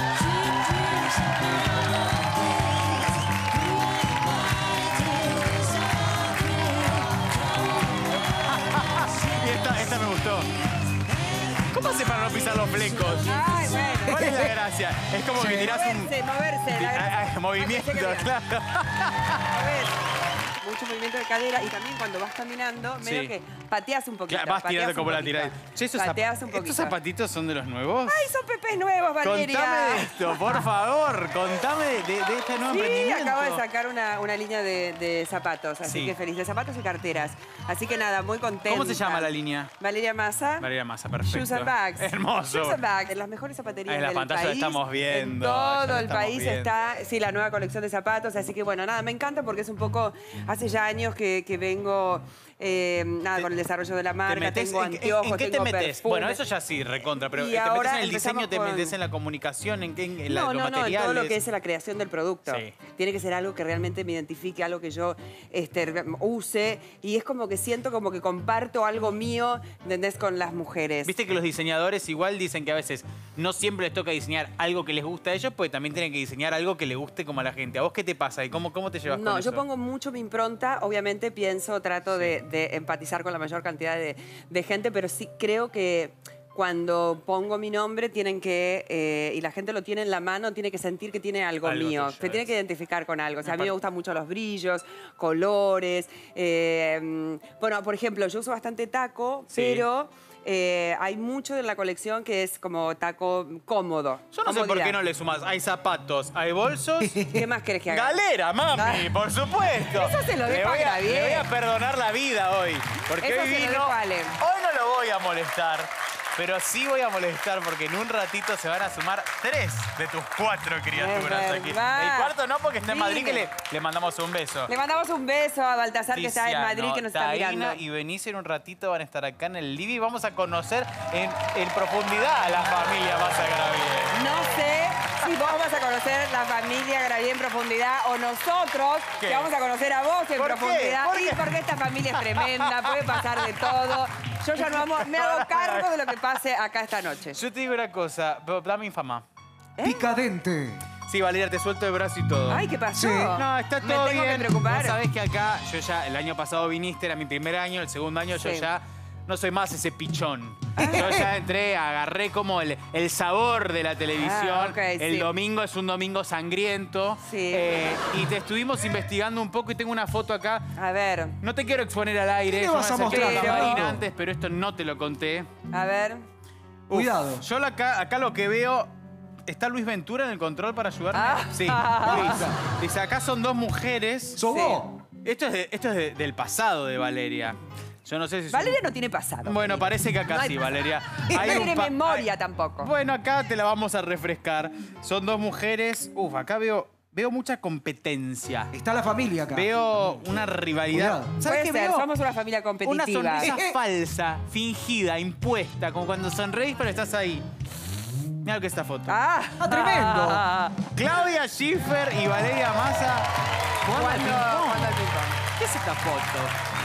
Y esta, esta me gustó. ¿Cómo hace para no pisar los flecos? Ay, bueno. ¿Cuál es la gracia? Es como que tirás un... Moverse, moverse. la Ah, gracia. ah, movimiento, Ah, pensé que claro. mover. Mucho movimiento de cadera y también cuando vas caminando, medio Sí. que pateas un poquito. Claro, vas pateas tirando un como la poquito. tirada. Che, esos, zap- Pateas un poquito. ¿Estos zapatitos son de los nuevos? ¡Ay, son pepes nuevos, Valeria! Contame de esto, por favor. Contame de, de- de este nuevo Sí, emprendimiento. acabo de sacar una, una línea de, de zapatos, así Sí. que feliz. De zapatos y carteras. Así que nada, muy contenta. ¿Cómo se llama la línea? Valeria Massa. Valeria Massa, perfecto. Shoes and Bags. Hermoso. Shoes and Bags, en las mejores zapaterías Ahí en la del pantalla país. la estamos viendo, En ya todo la el estamos país viendo. está, sí, la nueva colección de zapatos. Así que bueno, nada, me encanta porque es un poco, hace ya años que, que vengo eh, nada, con el desarrollo de la ¿Te marca, metes? tengo ¿En, en- anteojos, en qué te tengo metes? perfume. Bueno, eso ya sí, recontra, pero Y ¿te metes ahora en el diseño, empezamos te con- metes en la comunicación, en, qué- en la- No, los no, no, en materiales? todo lo que es la creación del producto. Sí. Tiene que ser algo que realmente me identifique, algo que yo este, use. Y es como que siento como que comparto algo mío, ¿entendés? Con las mujeres. Viste que los diseñadores igual dicen que a veces no siempre les toca diseñar algo que les gusta a ellos, pues también tienen que diseñar algo que les guste como a la gente. ¿A vos qué te pasa y cómo, cómo te llevas No, con yo eso? pongo mucho mi impronta. Obviamente pienso, trato de, de empatizar con la mayor cantidad de, de gente, pero sí creo que cuando pongo mi nombre tienen que, eh, y la gente lo tiene en la mano, tiene que sentir que tiene algo, Algo mío, tuyo, que tiene es. que identificar con algo. O sea, a mí Aparte- me gustan mucho los brillos, colores. eh, bueno, por ejemplo, yo uso bastante taco, Sí. pero eh, hay mucho de la colección que es como taco cómodo. Yo no sé por comodidad. qué no le sumas. Hay zapatos, hay bolsos. ¿Qué más querés que haga? ¡Galera, mami! Ah. ¡Por supuesto! Eso se lo Le dejo voy a a, le Gravier. voy a perdonar la vida hoy. Porque Eso hoy se lo vino... dejo a Ale. Hoy no lo voy a molestar. Pero sí voy a molestar porque en un ratito se van a sumar tres de tus cuatro criaturas Es aquí. verdad. El cuarto no, porque está en Madrid, que Dime. le, le mandamos un beso. Le mandamos un beso a Baltasar, que está en Tiziano, Madrid, que nos está Taina mirando. y Benicio en un ratito van a estar acá en el living. Vamos a conocer en, en profundidad a la familia Massa Gravier. No sé si vos vas a conocer la familia Gravier en profundidad o nosotros ¿Qué? te vamos a conocer a vos en ¿Por qué? profundidad. ¿Por Y qué? porque esta familia es tremenda, puede pasar de todo. Yo ya no amo- me hago cargo de lo que pase acá esta noche. Yo te digo una cosa, pero dame infama. Picadente. Sí, Valeria, te suelto el brazo y todo. Ay, ¿qué pasó? Sí. No, está Me todo tengo bien. que preocupar. Vos sabés que acá, yo ya, el año pasado viniste, era mi primer año, el segundo año yo Sí. ya no soy más ese pichón. Yo ya entré, agarré como el, el sabor de la televisión. Ah, ok, el sí. domingo es un domingo sangriento. Sí. Eh, y te estuvimos investigando un poco y tengo una foto acá. A ver, No te quiero exponer al aire. ¿Qué le yo vas me a acerqué a la mostrar, camarina Fernando? antes, pero esto no te lo conté. a ver. Uf, Cuidado. Yo la- acá, acá lo que veo... ¿Está Luis Ventura en el control para ayudarme? Ah. Sí. Luis. Dice, acá son dos mujeres. ¿Sos Sí. vos? Esto es, de- esto es de- del pasado de Valeria. Yo no sé si... es un- Valeria no tiene pasado. Bueno, parece que acá No hay sí, pasado. Valeria. No Hay un tiene pa- memoria hay- tampoco. Bueno, acá te la vamos a refrescar. Son dos mujeres. Uf, acá veo, veo mucha competencia. Está la familia acá. Veo una rivalidad. Cuidado. ¿Sabes Puede qué ser, veo? somos una familia Una competitiva. sonrisa falsa, fingida, impuesta, como cuando sonreís pero estás ahí. Mira lo que es esta foto. Ah, Ah, tremendo. Claudia Schiffer y Valeria Massa jugando al Jugando- ping-pong. jugando al ping-pong. ¿Qué es esta foto?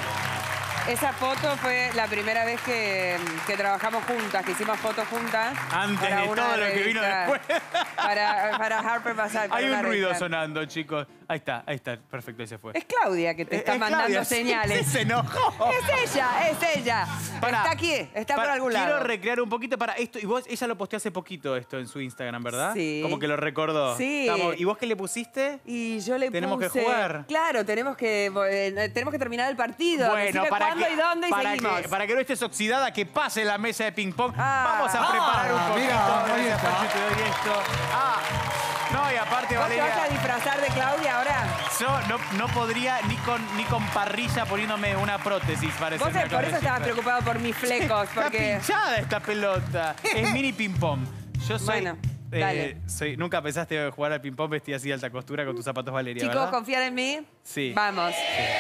Esa foto fue la primera vez que, que trabajamos juntas, que hicimos fotos juntas. Antes para de una todo lo que vino revista- después. Para, para Harper Bazaar. para Hay una un ruido revista. sonando, chicos. Ahí está, ahí está. Perfecto, ahí se fue. Es Claudia que te está Es mandando Claudia, sí, señales. sí, se enojó. Es ella, es ella. Pará, está aquí, está por pará, algún Quiero lado. recrear un poquito para esto. Y vos, ella lo posteó hace poquito esto en su Instagram, ¿verdad? Sí. Como que lo recordó. Sí. Estamos- ¿Y vos qué le pusiste? Y yo le Tenemos que puse... jugar. Claro, tenemos que, eh, tenemos que terminar el partido. Decime cuándo y dónde y para seguimos. que, para que no estés oxidada, que pase la mesa de ping-pong. Ah. Vamos a preparar un Ah, poquito. mira, ahí Gracias, está. Pachi, te doy esto. Ah, no, y aparte, ¿Vos te vas a Valeria, disfrazar de Claudia ahora? yo no, no podría ni con, ni con parrilla poniéndome una prótesis para Vos hacerme por eso estabas preocupado. preocupado por mis flecos, Está porque... pinchada esta pelota. Es mini ping-pong. Yo soy... Bueno, eh, dale. soy- ¿Nunca pensaste jugar al ping-pong vestida así de alta costura con tus zapatos Valeria, Chicos, verdad? ¿confían en mí? Sí. Vamos.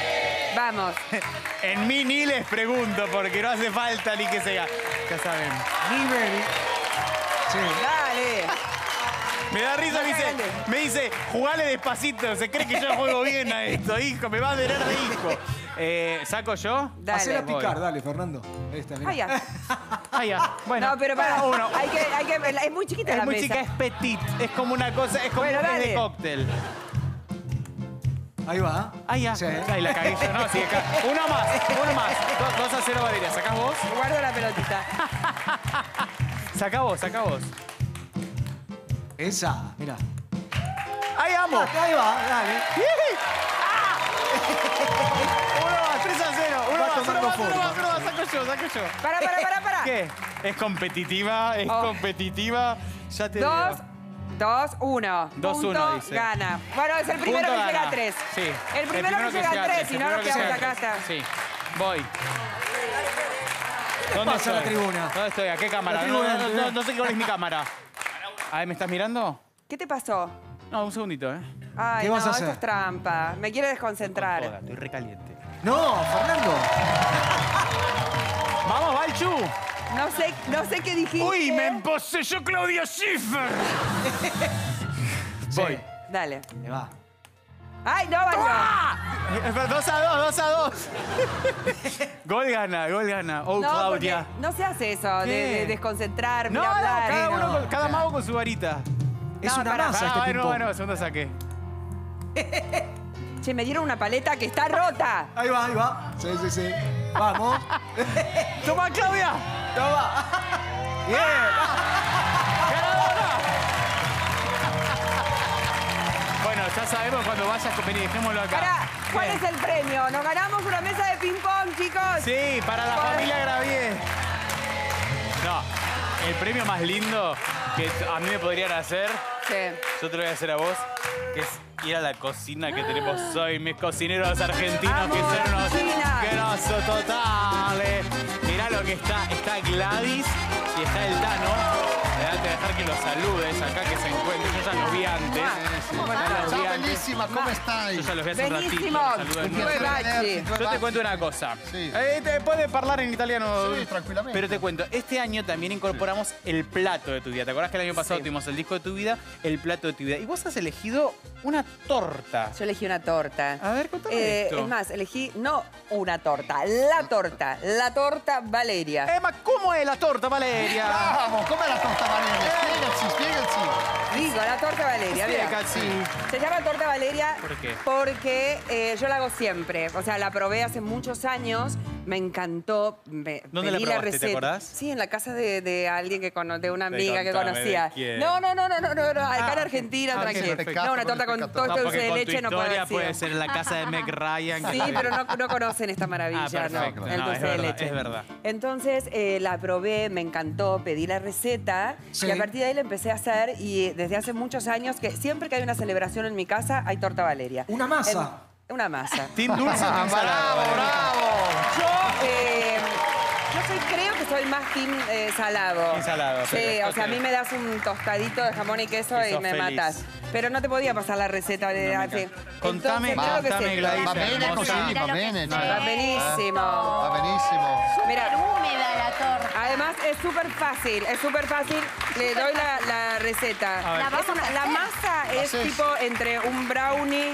Vamos. En mí ni les pregunto, porque no hace falta ni que sea. Ya saben. Nivel. Sí. Dale. Me da risa, No me dice, grande. me dice, jugale despacito, se cree que yo juego bien a esto, hijo, me va a tener de hijo. Eh, ¿Saco yo? Dale. Hacela Voy. picar, dale, Fernando. Ahí está, mira. Ay, ya. Ah, ya. Bueno, No, pero para. uno. Hay que, hay que, es muy chiquita Es la muy mesa. chica, es petit, es como una cosa, es como Bueno, un pez de dale. cóctel. Ahí va. Ah, ya. Sí. Ahí la cagué yo, no, sí, acá. Uno más, uno más. Do- dos a cero, Valeria. ¿Sacás vos? Guardo la pelotita. Sacá vos, sacá vos. Esa, mira. ¡Ahí amo! Ahí va, dale. Uno más, tres a cero. Uno Va más, uno tomando más, uno forma. más, uno más. Saco yo, saco yo. Para, para, para, para. ¿Qué? ¿Es competitiva? ¿Es Oh. competitiva? Ya te Dos, digo. dos, uno. Dos, Punto, uno, dice. gana. Bueno, es el primero Punto que llega gana. a tres. Sí. El primero que llega a tres, si no nos quedamos acá hasta. Sí. Voy. ¿Dónde pasa estoy? la tribuna? ¿Dónde estoy? ¿A qué cámara? La No, tribuna, no, la no, no sé cuál es mi cámara. Ahí, ¿me estás mirando? ¿Qué te pasó? No, un segundito, ¿eh? Ay, ¿Qué no, vas a esto hacer? es trampa. Me quiere Joda, desconcentrar. estoy recaliente. No, Fernando. Vamos, Balchu. No sé, no sé qué dijiste. Uy, me emposeyó Claudia Schiffer. Voy. Dale. Ahí va. ¡Ay, no, valió! Eh, Dos a dos, dos a dos. Gol gana, gol gana. Oh, No, Claudia. porque no se hace eso, de, ¿Qué? de desconcentrarme, No, no, hablar. cada, no. uno con- cada mago con su varita. Es No, una pará. masa Ah, este bueno, ping-pong. bueno, segundo saque. Che, me dieron una paleta que está rota. Ahí va, ahí va. Sí, sí, sí. Vamos. ¡Toma, Claudia! Toma. Bien. ¡Ganadora! Bueno, ya sabemos cuando vayas, vení, dejémoslo acá. Pará, ¿cuál Bien. es el premio? Nos ganamos una mesa de ping-pong, chicos. Sí, para la familia Gravier. No, el premio más lindo que a mí me podrían hacer, Sí. yo te lo voy a hacer a vos, que es ir a la cocina que tenemos hoy, mis cocineros argentinos, ¡Vamos, que son unos Argentina! grosos totales. Mirá lo que está, está Gladys y está el Tano. Déjate dejar que los saludes acá, que se encuentren. Yo ya los vi antes. ¿Cómo Ya estás? los vi Ciao antes. bellissima, come stai? Yo ya los vi hace un ratito. Benissimo. los saludo de Due nuevo. baci. Yo te cuento una cosa. Sí. Eh, te puede hablar en italiano. Sí, tranquilamente. Pero te cuento, este año también incorporamos el plato de tu vida. ¿Te acordás que el año pasado Sí. tuvimos el disco de tu vida, el plato de tu vida? Y vos has elegido una torta. Yo elegí una torta. A ver, contame Eh, esto. Es más, elegí no una torta, la torta. La torta Valeria. Emma, ¿cómo es la torta, Valeria? Bravo, com'è la torta Valeria? Spiegaci, spiegaci. Digo, la torta Valeria. mira. Spiegaci. Se llama torta Valeria ¿Por qué? porque eh, yo la hago siempre. O sea, la probé hace muchos años, me encantó. Me ¿Dónde la pedí probaste, te receta. acordás? Sí, en la casa de, de alguien que cono- de una amiga que contame, conocía. ¿de quién? No, no, no, no, no, no, no, acá Ah, en Argentina, ok, tranquilo. perfecto. No, una torta con Peccato. todo No, este porque dulce de con tu leche no puedo historia decir. puede ser en la casa de Meg Ryan. que- Sí, pero no, no conocen esta maravilla, Ah, perfecto. ¿no? No, El es dulce de verdad, leche. es verdad. Entonces eh, la probé, me encantó, pedí la receta Sí. y a partir de ahí la empecé a hacer y desde hace muchos años que siempre que hay una celebración en mi casa hay torta Valeria. Una masa. En- una masa. Team dulce o team salado. Bravo, bravo. Yo, eh, yo soy, creo que soy más team eh, salado. Team salado, Sí, pero, o sea, a ok. mí me das un tostadito de jamón y queso Y y, sos me feliz. matas. Pero no te podía pasar la receta de... No me en fin. Contame, Entonces, claro que contame, sí. Gladys. Va bene hermosa. così, Mira va lo que bene. es. cioè. Va benissimo. Va benissimo. Mira, húmeda la torta. además es súper fácil, es súper fácil. Le doy la, la receta. A ver. La Es vamos una- a la hacer. masa es haces? tipo entre un brownie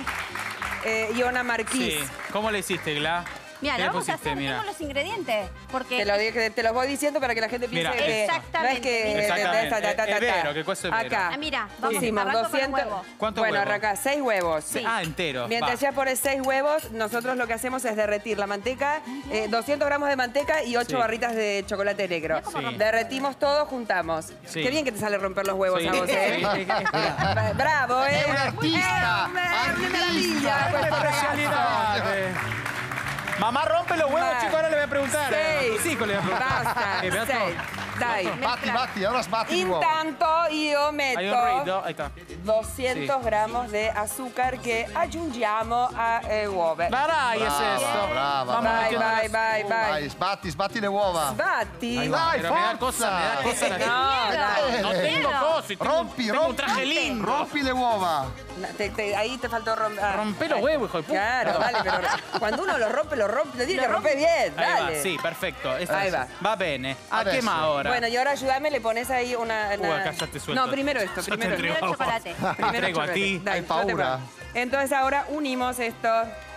eh, y una marquís. Sí. ¿Cómo le hiciste, Gla? Mira, ¿Qué la le vamos a pusiste? hacer. Mira. Tengo los ingredientes. Porque Te, lo, di- te los voy diciendo para que la gente piense Mira, que exactamente, no es que mira. Exactamente. ta, ta, ta, ta, Es vero, ta. que cuesta es vero. Acá Ah, mira, vamos, pusimos arranco con los doscientos. huevos. ¿Cuántos Bueno, huevos? arranca seis huevos. Ah, entero. Mientras Va. ya pones seis huevos, nosotros lo que hacemos es derretir la manteca, eh, doscientos gramos de manteca y ocho Sí. barritas de chocolate negro. cómo rompe. Derretimos todo, juntamos. Sí. Qué bien que te sale romper los huevos Sí. a vos, ¿eh? Sí, es- es- Bra- Bravo, ¿eh? È un artista, Eh, una artista. maravilla, ¡Qué questo especialidad! ragazzo. Mamá, rompe los huevos, Va. chicos. Ahora le voy a preguntar. A Seis. tus hijos le voy a preguntar. Basta, Eh, Beato, seis. Dai. Batti, batti, ora sbatti di nuovo. Intanto io Hay un metto ruido. Ahí está. doscientos Sì. gramos de azúcar che aggiungiamo a eh, uova. La Rai es Brava, esto. brava, Vamos brava. Vai, metiendo vai, las- vai, vai. Vai, sbatti, sbatti le uova. Sbatti. Ahí va. Dai, Pero me da forza. cosa, me da cosa la No, dai. No tengo cosas. Tengo, Rompi, tengo rompi. un traje lindo. Rompi le uova. No, te- te- ahí te faltó romper. Rompe los huevos, hijo de puta. Claro, vale, pero cuando uno lo rompe, lo rompe, lo tiene que romper bien, Ahí va, dale. sí, perfecto. Eso Ahí es. va. Va bene. ¿A qué Adesso. más ahora? Bueno, y ahora ayúdame, le pones ahí una... Uh, una- acá ya te suelto. No, primero esto, Ya te primero entrego Primero a vos. chocolate. Te Primero entrego a chocolate. ti. Dai, Hai yo te paura? pongo. Entonces ahora unimos esto.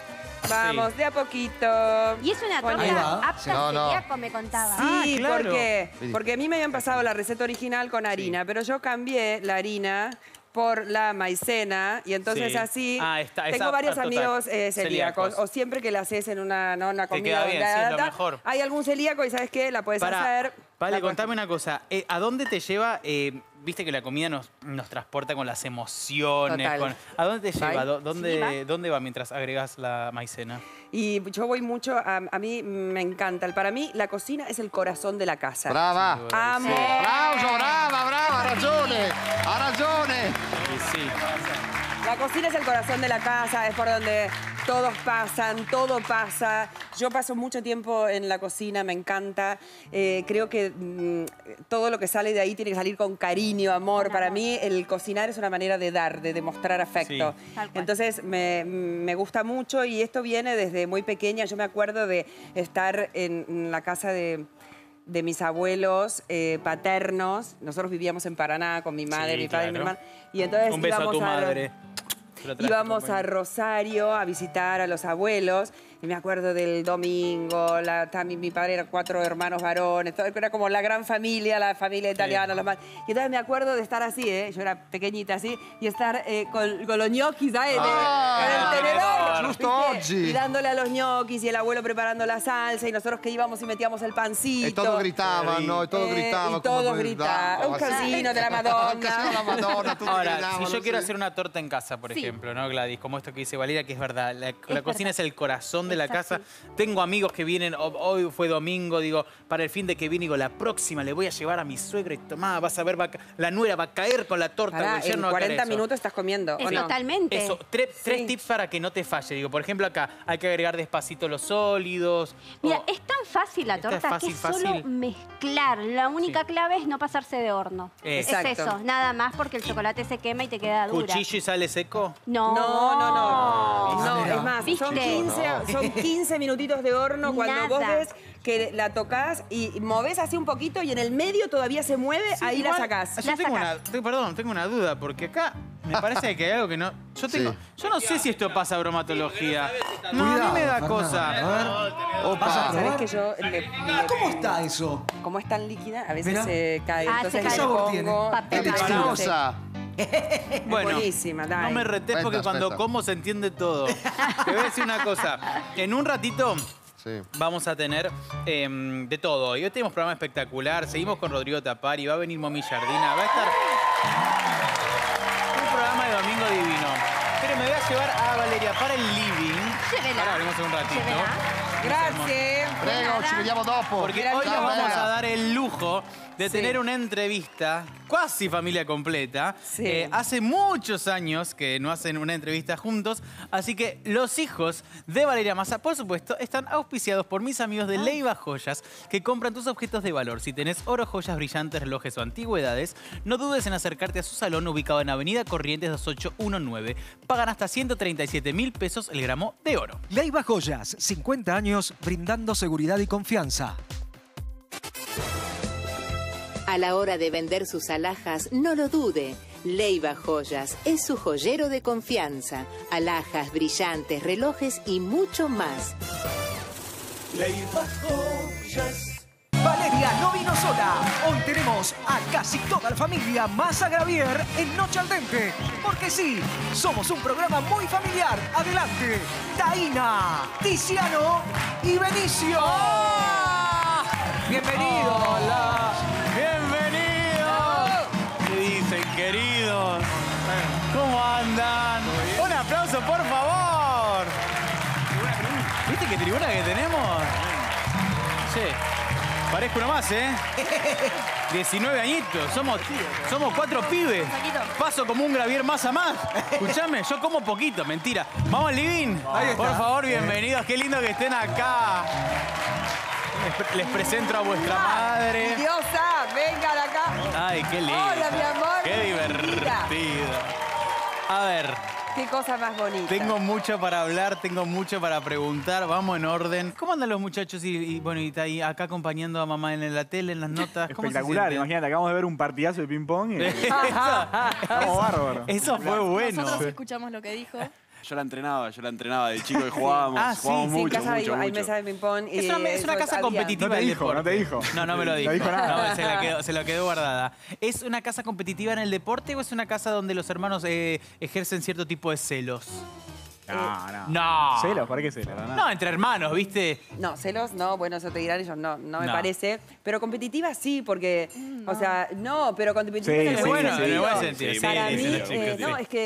Vamos, Sí. de a poquito. Y es una Poniendo- Ahí torta va. apta No, no. celíaco, me contaba. Sí, Ah, claro. ¿por qué? Sí. Porque a mí me habían pasado la receta original con harina, pero yo cambié la harina por la maicena y entonces Sí. así Ah, está, es tengo apta varios total. amigos eh, celíacos. Celíacos. O siempre que la haces en una, ¿no? una Te comida queda bien, donde sí, es lo adapta, mejor. hay algún celíaco y ¿sabes qué? La puedes Pará, hacer. Vale, la puedes- contame una cosa. Eh, ¿A dónde te lleva? eh, Viste que la comida nos, nos transporta con las emociones. Total. con- ¿A dónde te Bye. lleva? ¿Dó- ¿Dónde, Sí, va. ¿Dónde va mientras agregas la maicena? Y yo voy mucho, a, a mí me encanta. Para mí la cocina es el corazón de la casa. Brava. Amo. Applauso, brava, brava, ha ragione. Ha ragione. Y sí. La cocina es el corazón de la casa, es por donde todos pasan, todo pasa. Yo paso mucho tiempo en la cocina, me encanta. Eh, creo que mmm, todo lo que sale de ahí tiene que salir con cariño, amor. Para mí el cocinar es una manera de dar, de demostrar afecto. Sí. Entonces me, me gusta mucho y esto viene desde muy pequeña. Yo me acuerdo de estar en la casa de... de mis abuelos eh, paternos. Nosotros vivíamos en Paraná con mi madre, Sí, mi padre claro. y mi hermana. Y entonces Un beso a íbamos tu madre. Íbamos a Rosario a visitar a los abuelos. Y me acuerdo del domingo, la, también mi padre era cuatro hermanos varones, todo, era como la gran familia, la familia italiana, los más. Y entonces me acuerdo de estar así, ¿eh? Yo era pequeñita así, y estar eh, con, con los ñoquis, ¿sabes? Ah, con el tenedor, justo ¿viste? oggi. Y dándole a los ñoquis, y el abuelo preparando la salsa, y nosotros que íbamos y metíamos el pancito. E todos gritaban, no? E todos Eh, gritaban. y todos gritaban. Un casino de la Madonna. Un casino de la Madonna, tutti Ahora, gridavano, si yo quiero sì. hacer una torta en casa, por Sí. ejemplo, ¿no, Gladys? Como esto que dice Valeria, que es verdad. La, la verdad. cocina es el corazón de la Es casa. así. Tengo amigos que vienen, ho- hoy fue domingo, digo, para el fin de que viene, digo, la próxima le voy a llevar a mi suegro y tomá, vas a ver, va a ca- la nuera va a caer con la torta. Pará, o el yerno en va a caer cuarenta eso. minutos estás comiendo, ¿o Es no? totalmente. Eso, tre- tres Sí. tips para que no te falle. Digo, por ejemplo, acá hay que agregar despacito los sólidos. Mira, o- es tan fácil la Esta torta es fácil, que es solo fácil. mezclar. La única Sí. clave es no pasarse de horno. Exacto. Es eso, nada más porque el chocolate se quema y te queda dura. cuchillo y sale seco. No, No, no, no. No, Mira. es más, son ¿Viste? quince, son quince minutitos de horno cuando vos Nada. ves que la tocas y movés así un poquito y en el medio todavía se mueve, ahí Igual, la sacás. Yo La tengo sacás. una, te- perdón, tengo una duda, porque acá me parece que hay algo que no. Yo tengo. Sí. Yo no sé si esto pasa bromatología. No, a mí Cuidado, me da Fernando. cosa. A ver. Opa. ¿Vas a ¿Sabés probar? que yo le, le- ¿Cómo está eso? como es tan líquida, a veces Mirá. se cae. Ah, Entonces se cae. le ¿Qué sabor pongo tiene? È Papel papel texturosa. Bueno, buenísima, dai. no me retés porque Aspetta, cuando aspetta. como se entiende todo. Te voy a decir una cosa. En un ratito Sì. vamos a tener em, de todo. Y hoy tenemos programa espectacular. Seguimos con Rodrigo Tapari. Va a venir Momi Jardina. Va a estar un programa de domingo divino. Pero me voy a llevar a Valeria para el living. Llévela. Ahora hablemos en un ratito. Llévela. Gracias. Prego, ci vediamo dopo. Porque Era hoy lindo, nos vamos bella. a dar el lujo de Sí. tener una entrevista, casi familia completa. Sí. Eh, hace muchos años que no hacen una entrevista juntos, así que los hijos de Valeria Massa, por supuesto, están auspiciados por mis amigos de Leiva Joyas, que compran tus objetos de valor. Si tenés oro, joyas brillantes, relojes o antigüedades, no dudes en acercarte a su salón ubicado en Avenida Corrientes dos ocho uno nueve. Pagan hasta ciento treinta y siete mil pesos el gramo de oro. Leiva Joyas, cincuenta años brindando seguridad y confianza. A la hora de vender sus alhajas, no lo dude. Leiva Joyas es su joyero de confianza. Alhajas, brillantes, relojes y mucho más. Valeria no vino sola. Hoy tenemos a casi toda la familia Massa Gravier en Noche al Dente. Porque sí, somos un programa muy familiar. Adelante, Taina, Tiziano y Benicio. Bienvenido. Hola, bienvenidos. ¿Qué dicen, queridos? ¿Cómo andan? Un aplauso, por favor. ¿Viste qué tribuna que tenemos? Sí. Parezco uno más, ¿eh? diecinueve añitos. Somos, somos cuatro pibes. Paso como un Gravier más a más. Escuchame, yo como poquito, mentira. Vamos al living. Ahí está. Por favor, bienvenidos. Qué lindo que estén acá. Les, les presento a vuestra madre. Diosa, vengan acá. Ay, qué lindo. Hola, mi amor. Qué divertido. A ver, Qué cosa más bonita. tengo mucho para hablar, tengo mucho para preguntar. Vamos en orden. ¿Cómo andan los muchachos? Y, y, bueno, y está ahí acá acompañando a mamá en la tele, en las notas. ¿Cómo se Espectacular, sienten? imagínate, acabamos de ver un partidazo de ping-pong y eso, estamos bárbaros. eso fue bueno. Nosotros escuchamos lo que dijo. Yo la entrenaba, yo la entrenaba de chico y jugábamos, Ah, sí, jugábamos sí, en mucho, en casa mucho, hay, hay mucho. mesa de ping-pong. y Es una, es una eso casa había. competitiva No te del dijo, no deporte. te dijo. No, no me lo dijo. No dijo nada. No, se, la quedó, se lo quedó guardada. ¿Es una casa competitiva en el deporte o es una casa donde los hermanos eh, ejercen cierto tipo de celos? No, no. No. ¿Celos? ¿Por qué celos? No. No, entre hermanos, ¿viste? No, celos no, bueno, eso te dirán ellos, no, no me No. parece. Pero competitiva sí, porque, o sea, no, pero competitiva Sí, en el sí, buen bueno, sí, en el sentido. buen sentido. Sí, Para sí, mí, sí, sí, eh, sí. no, es que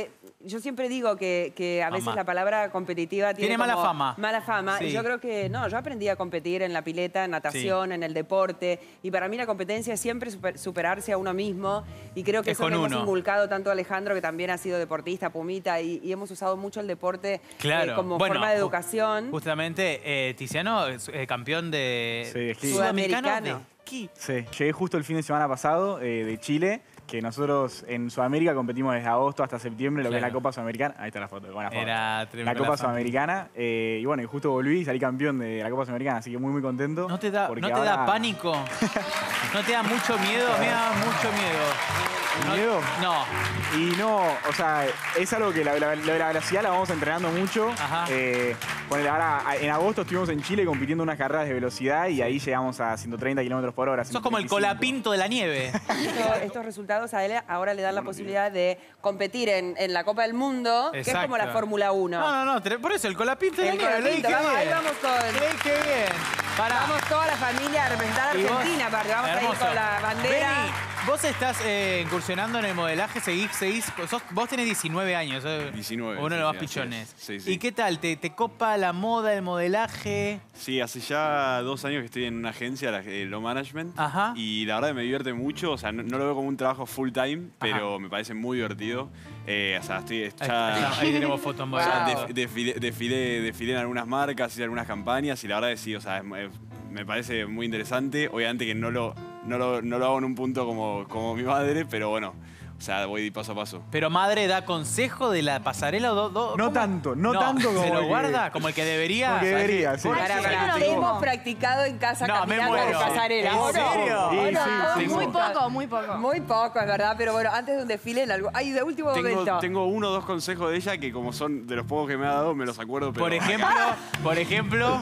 yo siempre digo que, que a veces Fama. la palabra competitiva tiene, Tiene mala como fama. Mala fama. Sí. Y yo creo que no, yo aprendí a competir en la pileta, en natación, Sí. en el deporte. Y para mí la competencia es siempre super- superarse a uno mismo. Y creo que Es eso con le hemos uno. inculcado tanto a Alejandro, que también ha sido deportista, Pumita, y, y hemos usado mucho el deporte Claro. eh, como Bueno, forma de ju- educación. Justamente, eh, Tiziano es eh, campeón de... Sí, esquí. Sudamericano de Sudamericano. esquí. Sí, llegué justo el fin de semana pasado eh, de Chile, que nosotros en Sudamérica competimos desde agosto hasta septiembre, lo que es la Claro. Copa Sudamericana. Ahí está la foto, buena foto. Era tremendo La Copa la fama. Sudamericana. eh, y bueno, y justo volví y salí campeón de la Copa Sudamericana, así que muy, muy contento. ¿No te da, porque ¿no te da ahora- pánico? ¿No te da mucho miedo? Me da mucho miedo. No- ¿Miedo? No. Y no, o sea, es algo que la, la- la- la velocidad la vamos entrenando mucho. Ajá. Eh, ponele, ahora, a- en agosto estuvimos en Chile compitiendo unas carreras de velocidad y ahí llegamos a ciento treinta kilómetros por hora. Sos como el ciento veinticinco. colapinto de la nieve. Esto- estos resultados a él ahora le dan la posibilidad de competir en, en la Copa del Mundo, que es Exacto. como la Fórmula uno. No, no, no, tre- por eso el colapinto de la El nieve. Leí colapinto, que vamos, ahí bien. vamos con- Leí que bien. Pará. Vamos toda la familia a representar a Y vos- Argentina, aparte. Vamos a ir Hermoso. con la bandera. Beni, vos estás eh, incursionando en el modelaje, seguís, seguís, sos- vos tenés diecinueve años. eh, diecinueve, Uno de sí, los sí, más así pichones. es. Sí, sí. ¿Y qué tal? ¿Te, te copa la moda, el modelaje? Sí, hace ya dos años que estoy en una agencia, la, eh, Lo Management. Ajá. Y la verdad que me divierte mucho. O sea, no, no lo veo como un trabajo full time, pero me parece muy divertido. Eh, o sea, estoy ya... Ahí, ahí tenemos fotos en O sea, modelaje. def- desfilé, desfilé, desfilé en algunas marcas, hice algunas campañas y la verdad que sí, o sea, es- es- me parece muy interesante. Obviamente que no lo, no lo, no lo hago en un punto como, como mi madre, pero bueno, o sea, voy paso a paso. ¿Pero madre da consejo de la pasarela? o do- do- No ¿cómo? tanto, no tanto como ¿Se lo el que- guarda? ¿Como el que debería? Como el que ¿Sabes debería, qué? sí. Pará, Pará, pará, pará. tengo- Hemos practicado en casa No, me caminando de muero. pasarela. ¿En ¿o no? serio? Sí, ¿O sí, no? sí, Muy sí. poco, muy poco. Muy poco, es verdad, pero bueno, antes de un desfile, en algo... ay, de último Tengo, momento. tengo uno o dos consejos de ella que como son de los pocos que me ha dado, me los acuerdo. Pero... Por ejemplo, por ejemplo...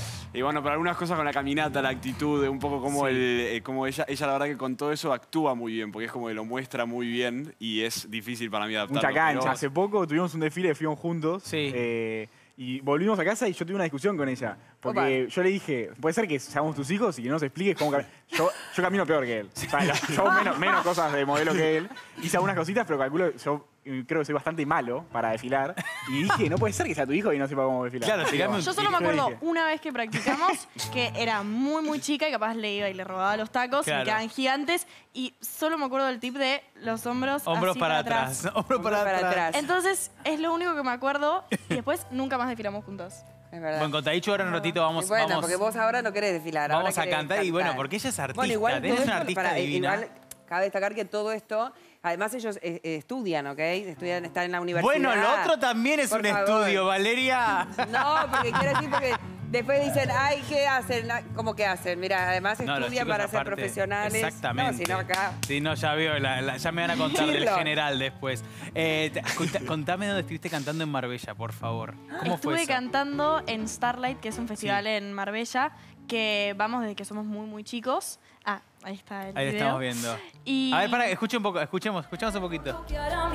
Y bueno, pero algunas cosas con la caminata, la actitud, un poco como, Sí. el, eh, como ella, ella la verdad que con todo eso actúa muy bien, porque es como que lo muestra muy bien y es difícil para mí adaptarlo. Mucha cancha. pero- Hace poco tuvimos un desfile, fuimos juntos. Sí. eh, y volvimos a casa y yo tuve una discusión con ella. Porque yo le dije, puede ser que seamos tus hijos y que no nos expliques cómo caminar. Yo, yo camino peor que él. O sea, yo menos, menos cosas de modelo que él. Hice algunas cositas, pero calculo, yo eh, creo que soy bastante malo para desfilar. Y dije, no puede ser que sea tu hijo y no sepa cómo desfilar. Claro, Así que, tirame un- Yo solo me yo le acuerdo dije, una vez que practicamos que era muy, muy chica y capaz le iba y le robaba los tacos, Claro. me quedaban gigantes y solo me acuerdo del tip de los hombros Hombros así para atrás. Hombros para, para atrás. atrás. Entonces es lo único que me acuerdo y después nunca más desfilamos juntos. Es verdad. Bueno, con Taicho ahora en un ratito vamos, Y bueno, vamos, porque vos ahora no querés desfilar. ahora vamos a querés cantar. Y bueno, porque ella es artista. Bueno, igual tenés todo una esto, artista para- divina. igual cabe destacar que todo esto, además ellos eh, eh, estudian, ¿ok? Estudian, están en la universidad. Bueno, lo otro también es Por un favor. estudio, Valeria. No, porque quiero decir, porque después dicen, ay, ¿qué hacen? ¿Cómo que hacen? Mira, además No, los estudian chicos para ser aparte- profesionales. Exactamente. No, si no acá. Sí, no, ya veo, la- la- ya me van a contar del Chilo. general después. Eh, te- conta- contame dónde estuviste cantando en Marbella, por favor. ¿Cómo fue Estuve eso? cantando en Starlight, que es un festival Sí. en Marbella, que vamos desde que somos muy, muy chicos. Ah, ahí está el Ahí lo video. estamos viendo. Y... A ver, para, escuche un poco, escuchemos, escuchemos un poquito.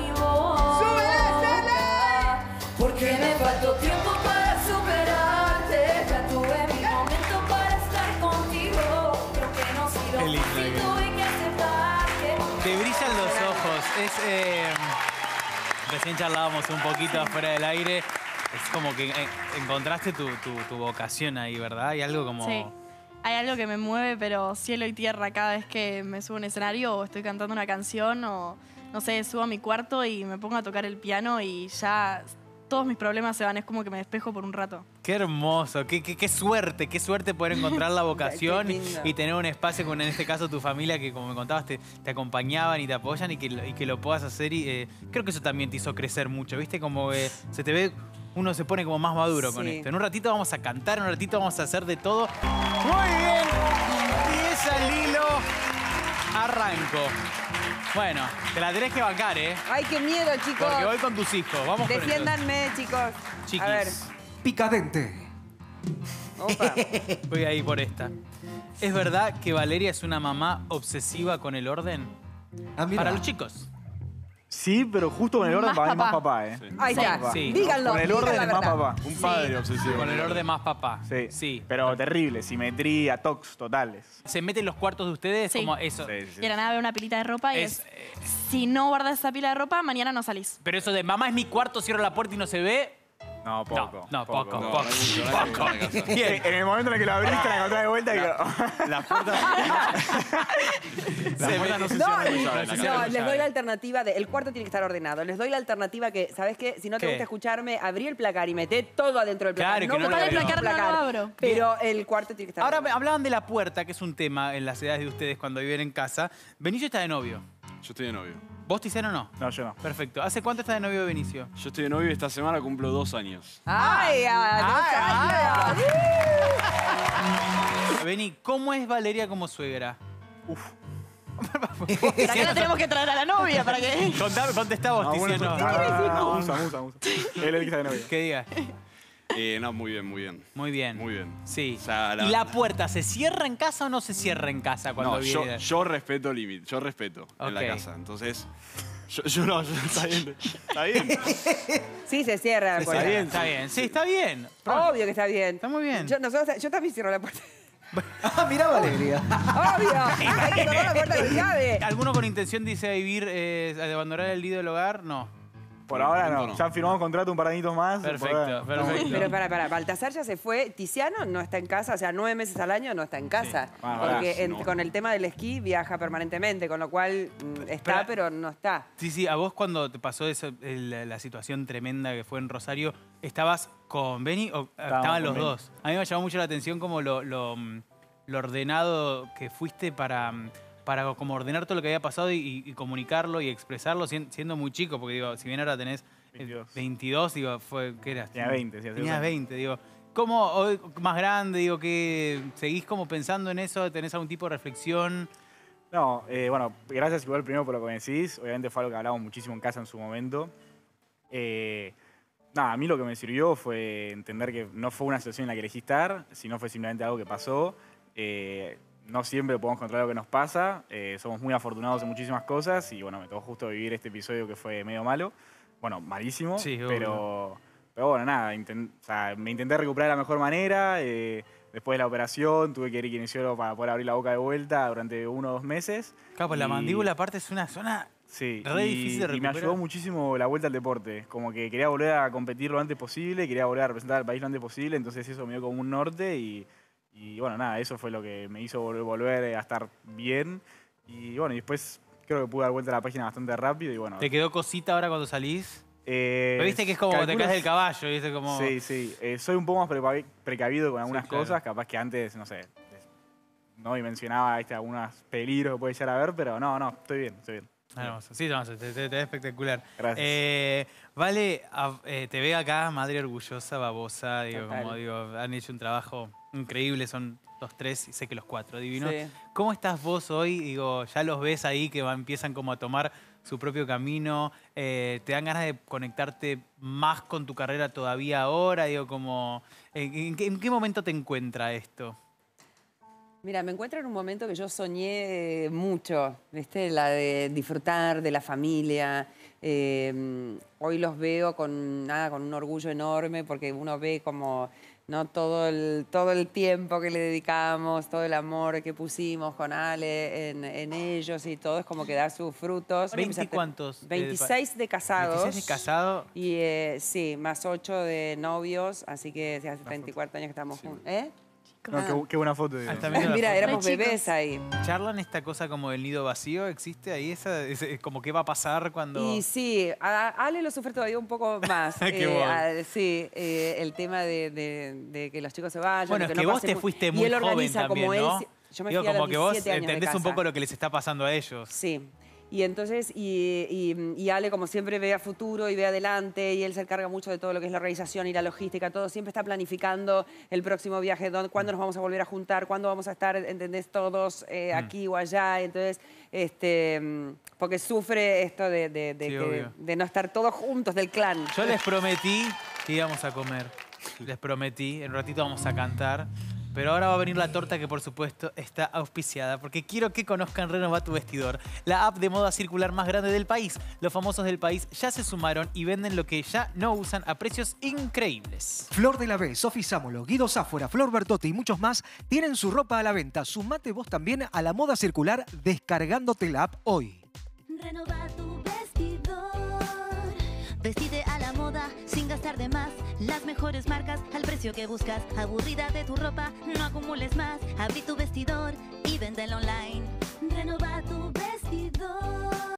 Porque me faltó tiempo para superarte. Ya tuve mi momento para estar contigo. Creo que no sido Qué lindo, fácil, qué tuve que aceptar que Te brillan los ojos. Es, eh, recién charlábamos un poquito afuera del aire. Es como que eh, encontraste tu, tu, tu vocación ahí, ¿verdad? Hay algo como... Sí. Hay algo que me mueve, pero cielo y tierra cada vez que me subo a un escenario o estoy cantando una canción o, no sé, subo a mi cuarto y me pongo a tocar el piano y ya todos mis problemas se van. Es como que me despejo por un rato. Qué hermoso, qué, qué, qué suerte, qué suerte poder encontrar la vocación Qué y, lindo. y tener un espacio con, en este caso, tu familia que, como me contabas, te, te acompañaban y te apoyan y que, lo- y que lo puedas hacer. Y eh, creo que eso también te hizo crecer mucho, ¿viste? Como que se te ve, uno se pone como más maduro con Sí. esto. En un ratito vamos a cantar, en un ratito vamos a hacer de todo. Muy bien, y esa Lilo, arranco. Bueno, te la tenés que bancar, ¿eh? Ay, qué miedo, chicos. Porque voy con tus hijos, vamos con ellos. Defiéndanme, chicos. Chiquis. A ver. Picadente. Opa. Voy a ir por esta. ¿Es verdad que Valeria es una mamá obsesiva con el orden? Ah, mira. Para los chicos. Sí, pero justo con el orden Más para mí más papá. papá, ¿eh? Ahí está. Más Sí. Díganlo. Con el digan orden la es más verdad. papá. Un padre obsesivo. Con el orden más papá. Sí. Sí. Pero terrible, simetría, tocs totales. ¿Se meten los cuartos de ustedes? Sí. Como eso. Sí, sí, sí. Y de la nada veo una pilita de ropa y Es, es, si no guardas esa pila de ropa, mañana no salís. Pero eso de mamá es mi cuarto, cierro la puerta y no se ve. No, poco. No, no, poco, No, poco. no hay mucho, no hay mucho en la casa. Bien. En el momento en el que lo abriste, la encontrás de vuelta y que... Las puertas, las puertas no se No, cierran y- con llave en la no, casa. les doy la alternativa de. El cuarto tiene que estar ordenado. Les doy la alternativa que, ¿sabes qué? Si no te ¿Qué? gusta escucharme, abrí el placar y meté todo adentro del placar. Claro, que no lo busques abrí. el El placar no lo abro. Pero el cuarto tiene que estar Ahora me ordenado. hablaban de la puerta, que es un tema en las edades de ustedes cuando viven en casa. Benicio está de novio. Yo estoy de novio. ¿Vos, Tiziano, no? No, yo no. Perfecto. ¿Hace cuánto estás de novio, Benicio? Yo estoy de novio y esta semana cumplo dos años. ¡Ay, a dos años! Beni, ¿cómo es Valeria como suegra? ¿Para qué la tenemos que traer a la novia? ¿Para qué? Contá, contestá vos, No, bueno, Tiziano. no, no, no, no, usa, usa, usa. Él es el que está de novio. ¿Qué digas? Eh, no, muy bien, muy bien. Muy bien. Muy bien. Sí. O sea, la- ¿Y la puerta se cierra en casa o no se cierra en casa cuando No, yo, viene? yo respeto límite, yo respeto en la Ok. casa. Entonces, yo, yo no, yo- está bien. Está bien. Sí, se cierra la Está puerta. bien, está bien. Sí, está bien. Obvio que está bien. Está muy bien. Yo, nosotros, yo también cierro la puerta. Ah, mirá Valeria. Obvio. Hay que cerrar la puerta con llave. ¿Alguno con intención de irse a vivir, eh, de abandonar el nido del hogar? No. Por ahora no. no. Ya firmamos contrato un par de añitos más. Perfecto, por ahora- perfecto. Pero para, para, Baltasar ya se fue. Tiziano no está en casa, o sea, nueve meses al año no está en casa. Ah, porque sí, en- no. con el tema del esquí viaja permanentemente, con lo cual mm, está, Pero- pero no está. Sí, sí, a vos cuando te pasó eso, el- la situación tremenda que fue en Rosario, ¿estabas con Beni o estaban con los Beni. dos? A mí me llamó mucho la atención como lo, lo, mm, lo ordenado que fuiste para, mm, para como ordenar todo lo que había pasado y, y comunicarlo y expresarlo sien- siendo muy chico, porque digo, si bien ahora tenés eh, veintidós. veintidós, digo, fue, ¿qué eras? Tenía veinte, sí, hace dos Tenías años. veinte, digo. ¿Cómo hoy más grande, digo, que seguís como pensando en eso? ¿Tenés algún tipo de reflexión? No, eh, bueno, gracias igual primero por lo que me decís. Obviamente fue algo que hablamos muchísimo en casa en su momento. Eh, nada, a mí lo que me sirvió fue entender que no fue una situación en la que elegí estar, sino fue simplemente algo que pasó. Eh, no siempre podemos controlar lo que nos pasa. Eh, somos muy afortunados en muchísimas cosas y bueno, me tocó justo vivir este episodio que fue medio malo. Bueno, malísimo, Sí, obvio. pero, pero bueno, nada, inten- o sea, me intenté recuperar de la mejor manera. eh, después de la operación tuve que ir a kinesiólogo para poder abrir la boca de vuelta durante uno o dos meses. Claro, pues la Y- mandíbula aparte es una zona Sí, re y, difícil de y me recuperar. ayudó muchísimo la vuelta al deporte. Como que quería volver a competir lo antes posible, quería volver a representar al país lo antes posible, entonces eso me dio como un norte y, y bueno, nada, eso fue lo que me hizo volver, volver a estar bien. Y bueno, y después creo que pude dar vuelta a la página bastante rápido y bueno. ¿Te quedó cosita ahora cuando salís? Eh, Pero viste que es como te calculo- caes del caballo, viste como... Sí, sí. Eh, soy un poco más precavi- precavido con algunas claro. cosas, capaz que antes, no sé, no dimensionaba este, algunos peligros que puede llegar a haber, pero no, no, estoy bien, estoy bien. Hermoso. Sí, no, te, te- te ve espectacular. Gracias. Eh, vale, a- eh, te ve acá, madre orgullosa, babosa, digo, Total. como digo, han hecho un trabajo increíble, son los tres y sé que los cuatro, divinos. Sí. ¿Cómo estás vos hoy? Digo, ya los ves ahí que va- empiezan como a tomar su propio camino, eh, ¿te dan ganas de conectarte más con tu carrera todavía ahora? Digo, como, ¿en, en qué, en qué momento te encuentra esto? Mira, me encuentro en un momento que yo soñé mucho, ¿viste? La de disfrutar de la familia. Eh, hoy los veo con, nada, con un orgullo enorme porque uno ve como ¿no? todo, el, todo el tiempo que le dedicamos, todo el amor que pusimos con Ale en, en ellos y todo es como que da sus frutos. ¿veinte y cuántos? de- veintiséis de casados. veintiséis de casado. Y eh, sí, más ocho de novios, así que sí, hace treinta y cuatro años que estamos juntos. ¿Eh? No, qué, qué buena foto. digo. Ah, está viendo la Mira, foto. éramos Re chicos. bebés ahí. ¿Charlan esta cosa como del nido vacío? ¿Existe ahí esa? Es, es como qué va a pasar cuando...? Y sí, a Ale lo sufre todavía un poco más. Qué Eh, bueno. a- sí, eh, el tema de, de- de que los chicos se vayan. Bueno, de es no que vos pase te mu- fuiste y muy él joven organiza también, como él ¿no? se- Yo me Digo, fui a como los que vos diecisiete años de entendés un casa. poco lo que les está pasando a ellos. Sí. Y entonces, y, y- y Ale como siempre ve a futuro y ve adelante y él se encarga mucho de todo lo que es la organización y la logística, todo, siempre está planificando el próximo viaje, dónde- cuándo nos vamos a volver a juntar, cuándo vamos a estar, ¿entendés? Todos eh, Mm. aquí o allá, entonces, este, mm, porque sufre esto de, de- de Sí, que- obvio. de no estar todos juntos, del clan. Yo les prometí que íbamos a comer. Les prometí, en un ratito vamos a cantar. Pero ahora va a venir la torta que, por supuesto, está auspiciada. Porque quiero que conozcan Renova tu Vestidor, la app de moda circular más grande del país. Los famosos del país ya se sumaron y venden lo que ya no usan a precios increíbles. Flor de la B, Sofi Sámolo, Guido Sáfora, Flor Bertotti y muchos más tienen su ropa a la venta. Sumate vos también a la moda circular descargándote la app hoy. Renova tu vestidor. Vestite a la moda sin gastar de más. Las mejores marcas al precio que buscas. Aburrida de tu ropa, no acumules más. Abrí tu vestidor y véndelo online. Renova tu vestidor.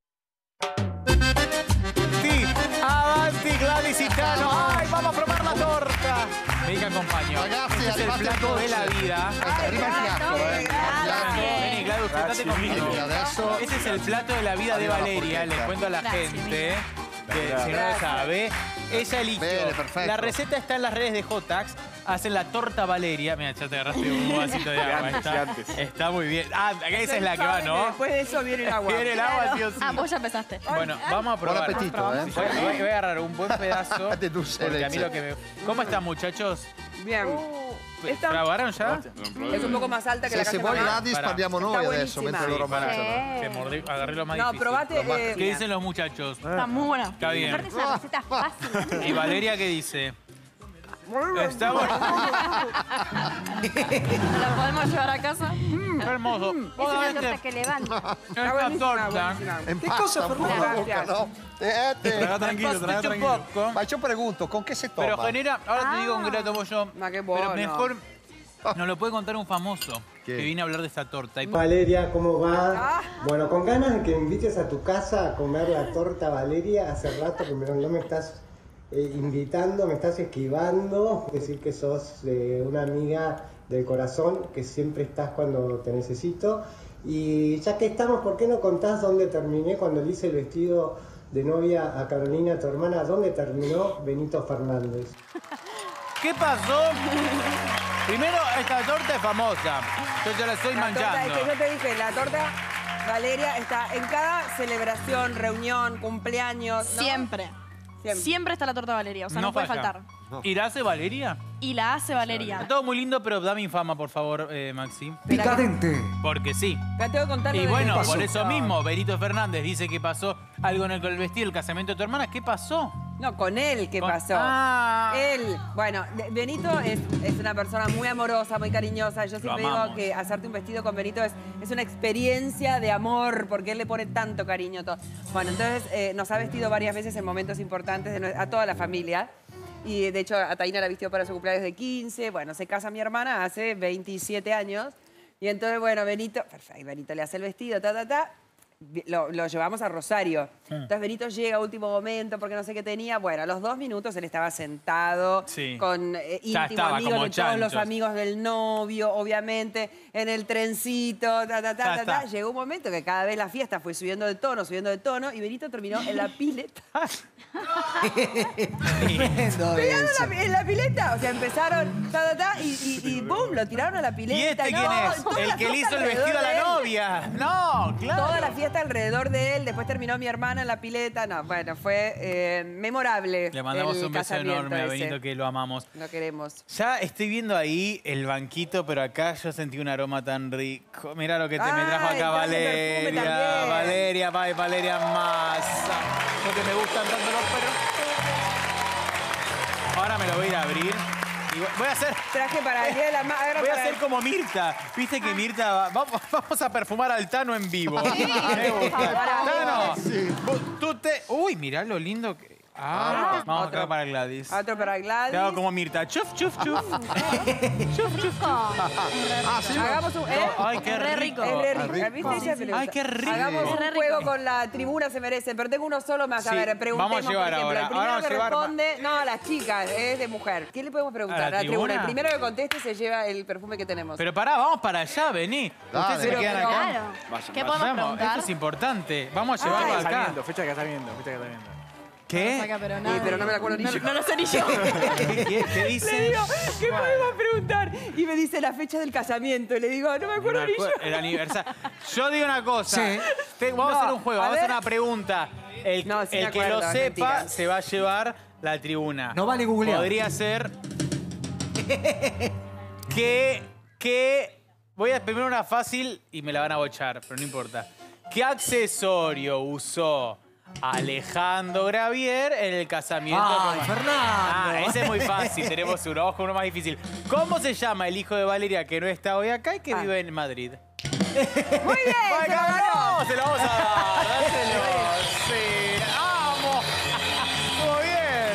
Sí, avanti Gladys y Cano. ¡Ay, vamos a probar la torta! Vení que acompaño. Ragazzi, Este es el arrivate il plato de dolce. la vida. Arriva il piatto, eh. Vení, Gladys, sentate conmigo. E adesso Este es el plato de la vida de Arriba la Valeria. porchetta. Les cuento a la Grazie, gente que Grazie. si no lo sabe. Ella eligió. Bene, perfecto. La receta está en las redes de Jotax. Hacen la torta Valeria. Mira, ya te agarraste un vasito de agua. Está, está muy bien. Ah, esa es la que va, ¿no? Después de eso viene el agua. Viene el agua, sí o sí. Ah, vos ya empezaste. Bueno, vamos a probar. Buon appetito, Voy, eh. voy- voy a agarrar un buen pedazo. De dulce de Porque a mí leche. lo que me... ¿Cómo están, muchachos? Bien. Esta ¿Probaron ya? es un poco más alta que la Se, se casa vuoi mamá. Gladys Pará. parliamo noi Está adesso, buonissima. mentre loro Pará, mangiano. que mordí, agarré lo más No, difícil. probate. eh, ¿Qué dicen los muchachos? Está muy buena. Está bien. Aparte es una receta fácil. ¿Y Valeria qué dice? Está bueno. ¿La podemos llevar a casa? Qué hermoso. Es una Obviamente, torta que levanta. esta torta. Empasta un po' la bocca, no? Eh, te... Traga tranquillo, Esto traga un tranquillo. poco. Ma yo pregunto, ¿con qué se toma? Pero genera, ahora te digo con qué la tomo yo. Ma qué Pero bueno. mejor nos lo puede contar un famoso ¿Qué? que viene a hablar de esta torta. Y- Valeria, ¿cómo va? Ah. Bueno, con ganas de que me invites a tu casa a comer la torta Valeria. Hace rato que me- no me estás eh, invitando, me estás esquivando. Decir que sos eh, una amiga del corazón, que siempre estás cuando te necesito. Y ya que estamos, ¿por qué no contás dónde terminé cuando le hice el vestido de novia a Carolina, tu hermana? ¿Dónde terminó Benito Fernández? ¿Qué pasó? Primero, esta torta es famosa. Yo ya la estoy La torta, es manchando. que yo te dije, la torta Valeria está en cada celebración, reunión, cumpleaños. ¿no? Siempre. Siempre. Siempre está la torta Valeria, o sea, no, puede falla. faltar. ¿Y la hace Valeria? Y la hace Valeria. Todo muy lindo, pero dame infama, por favor, eh, Maxi. Picadente. Porque sí. Te tengo que contar lo Y de- bueno, pasó? por eso mismo, Benito Fernández dice que pasó algo en el, con el vestido, el casamiento de tu hermana. ¿Qué pasó? No, con él, ¿qué Con- pasó? Ah. Él, bueno, de- Benito es, es una persona muy amorosa, muy cariñosa. Yo siempre digo amamos. que hacerte un vestido con Benito es, es una experiencia de amor, porque él le pone tanto cariño a todo. Bueno, entonces eh, nos ha vestido varias veces en momentos importantes de nue- a toda la familia. Y de hecho a Taina la vistió para su cumpleaños de quince. Bueno, se casa mi hermana hace veintisiete años. Y entonces, bueno, Benito, perfecto, Benito le hace el vestido, ta, ta, ta. Lo, lo llevamos a Rosario. Entonces Benito llega a último momento porque no sé qué tenía. Bueno, a los dos minutos él estaba sentado Sí. con eh, Ya íntimo estaba amigo como de todos los chanchos. amigos del novio, obviamente, en el trencito, ta, ta, Ya ta, ta, ta. está. Llegó un momento que cada vez la fiesta fue subiendo de tono, subiendo de tono, y Benito terminó en la pileta. Tremendo Pegado eso. en la, en la pileta, o sea, empezaron, ta, ta, ta, y, y, y boom, lo tiraron a la ¿Y pileta. este no, quién es? toda El la que le fiesta hizo el vestido a alrededor la de él. novia. No, claro. Toda la fiesta alrededor de él, después terminó mi hermana en la pileta. No, bueno, fue eh, memorable. Le mandamos el un beso casamiento enorme a ese. Benito, que lo amamos. Lo queremos. Ya estoy viendo ahí el banquito, pero acá yo sentí un aroma tan rico. Mirá lo que te me trajo Ay, acá traje perfume Valeria. también. Valeria, bye, Valeria Massa. Porque me gustan tanto los perros. Ahora me lo voy a ir a abrir. Y voy a hacer... Traje para el día de la madre. Voy a hacer como Mirta. Viste que Mirta va- vamos, vamos a perfumar al Tano en vivo. Sí, Me gusta. para Tano, Sí. vos- tú te... Uy, mirá lo lindo que... Ah, vamos acá para Gladys. Otro para Gladys. Te hago como Mirta. Chuf, chuf, chuf. chuf, chuf. Ah, sí, Hagamos un... ¿eh? Ay, qué Es re rico. rico. Es re Ah, rico. rico. ¿Viste? Ella se le Ay, gusta. qué rico. Hagamos un Es re juego rico. con la tribuna se merece, pero tengo uno solo más. A Sí, ver, preguntemos, vamos a llevar por ejemplo, ahora. el primero Ahora vamos que a llevar- responde... No, a las chicas, es de mujer. ¿Qué le podemos preguntar? ¿A la tribuna? El primero que conteste se lleva el perfume que tenemos. Pero pará, vamos para allá, vení. Dale. Ustedes se Pero, quedan pero, acá. Claro. Vayan, ¿Qué vayan. podemos Vamos, preguntar? esto es importante. Vamos a llevarlo Fecha de acá. casamiento, fecha de casamiento, fecha de casamiento. ¿Qué? Saca, pero, Sí, nada. pero no me la acuerdo ni no, yo. no lo sé ni yo. ¿Qué, qué- qué dice? Le digo, ¿qué podemos preguntar? Y me dice la fecha del casamiento. Y le digo, no me acuerdo ni yo. El aniversario. Yo digo una cosa. Sí. Te- vamos a No, hacer un juego, a vamos a hacer ver. una pregunta. El, No, sí me el que acuerdo, lo es sepa mentira. se va a llevar la tribuna. No vale googlear. Podría ser que que... Voy a primero una fácil y me la van a bochar, pero no importa. ¿Qué accesorio usó Alejandro Gravier en el casamiento? ¡Ay, con... Fernando! Ah, ese es muy fácil, tenemos uno. Vamos con uno más difícil. ¿Cómo se llama el hijo de Valeria que no está hoy acá y que Ah. vive en Madrid? Muy bien, se lo ganó. Se lo vamos a dar, dáselo. Sí, ¡vamos! Muy bien.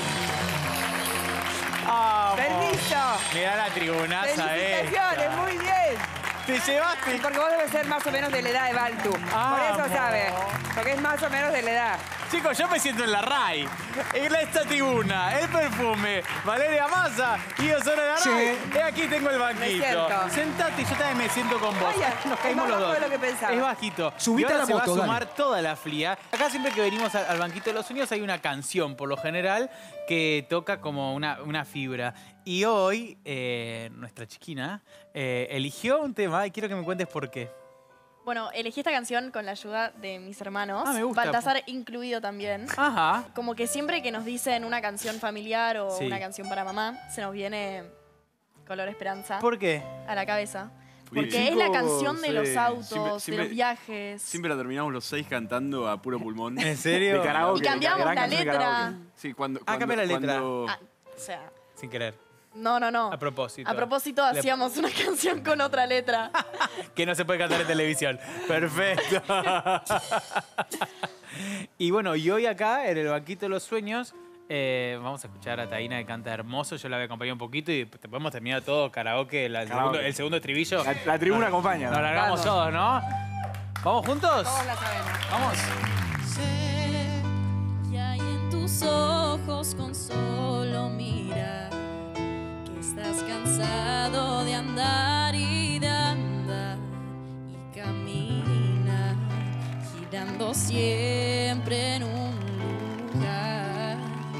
¡Vamos! Permiso. Mirá la tribunaza Felicitaciones, esta. muy bien. Te llevaste. Porque vos debes ser más o menos de la edad de Baltu. Por eso Vamos. sabes. Porque es más o menos de la edad. Chicos, yo me siento en la R A I. En esta tribuna, el perfume, Valeria Massa y yo soy de la R A I. Sí. Y aquí tengo el banquito. Me siento. Sentate y yo también me siento con vos. Vaya, Nos es caímos más los bajo dos. de lo que pensaba. Es bajito. Subite y ahora a la se moto, va a dale. sumar toda la flia. Acá siempre que venimos al, al banquito de los sueños hay una canción, por lo general, que toca como una, una fibra. Y hoy, eh, nuestra chiquina eh, eligió un tema y quiero que me cuentes por qué. Bueno, elegí esta canción con la ayuda de mis hermanos. Ah, me gusta. Baltasar incluido también. Ajá. Como que siempre que nos dicen una canción familiar o Sí. una canción para mamá, se nos viene Color Esperanza ¿Por qué? a la cabeza. Porque Porque es la canción de sí. los autos, Siempre- siempre- de los viajes. Siempre la terminamos los seis cantando a puro pulmón. ¿En serio? De karaoke. Y cambiamos gran la canción de letra. karaoke. Sí, cuando, Ah, cuando, cambia la letra. cuando- Ah, o sea, Sin querer. no, no, no. A propósito. A propósito, Le- hacíamos una canción con otra letra. Que no se puede cantar en televisión. Perfecto. Y bueno, y hoy acá, en el banquito de los sueños, eh, vamos a escuchar a Taina que canta hermoso. Yo la voy a acompañar un poquito y te podemos terminar todo karaoke, la- el, Karaoke. segundo, el segundo estribillo. La, la tribuna acompaña. Nos largamos Vamos. todos, ¿no? ¿Vamos juntos? Todos la sabemos. Vamos. Sé que hay en tus ojos con solo mirar que estás cansado de andar y de andar y caminar girando siempre en un lugar.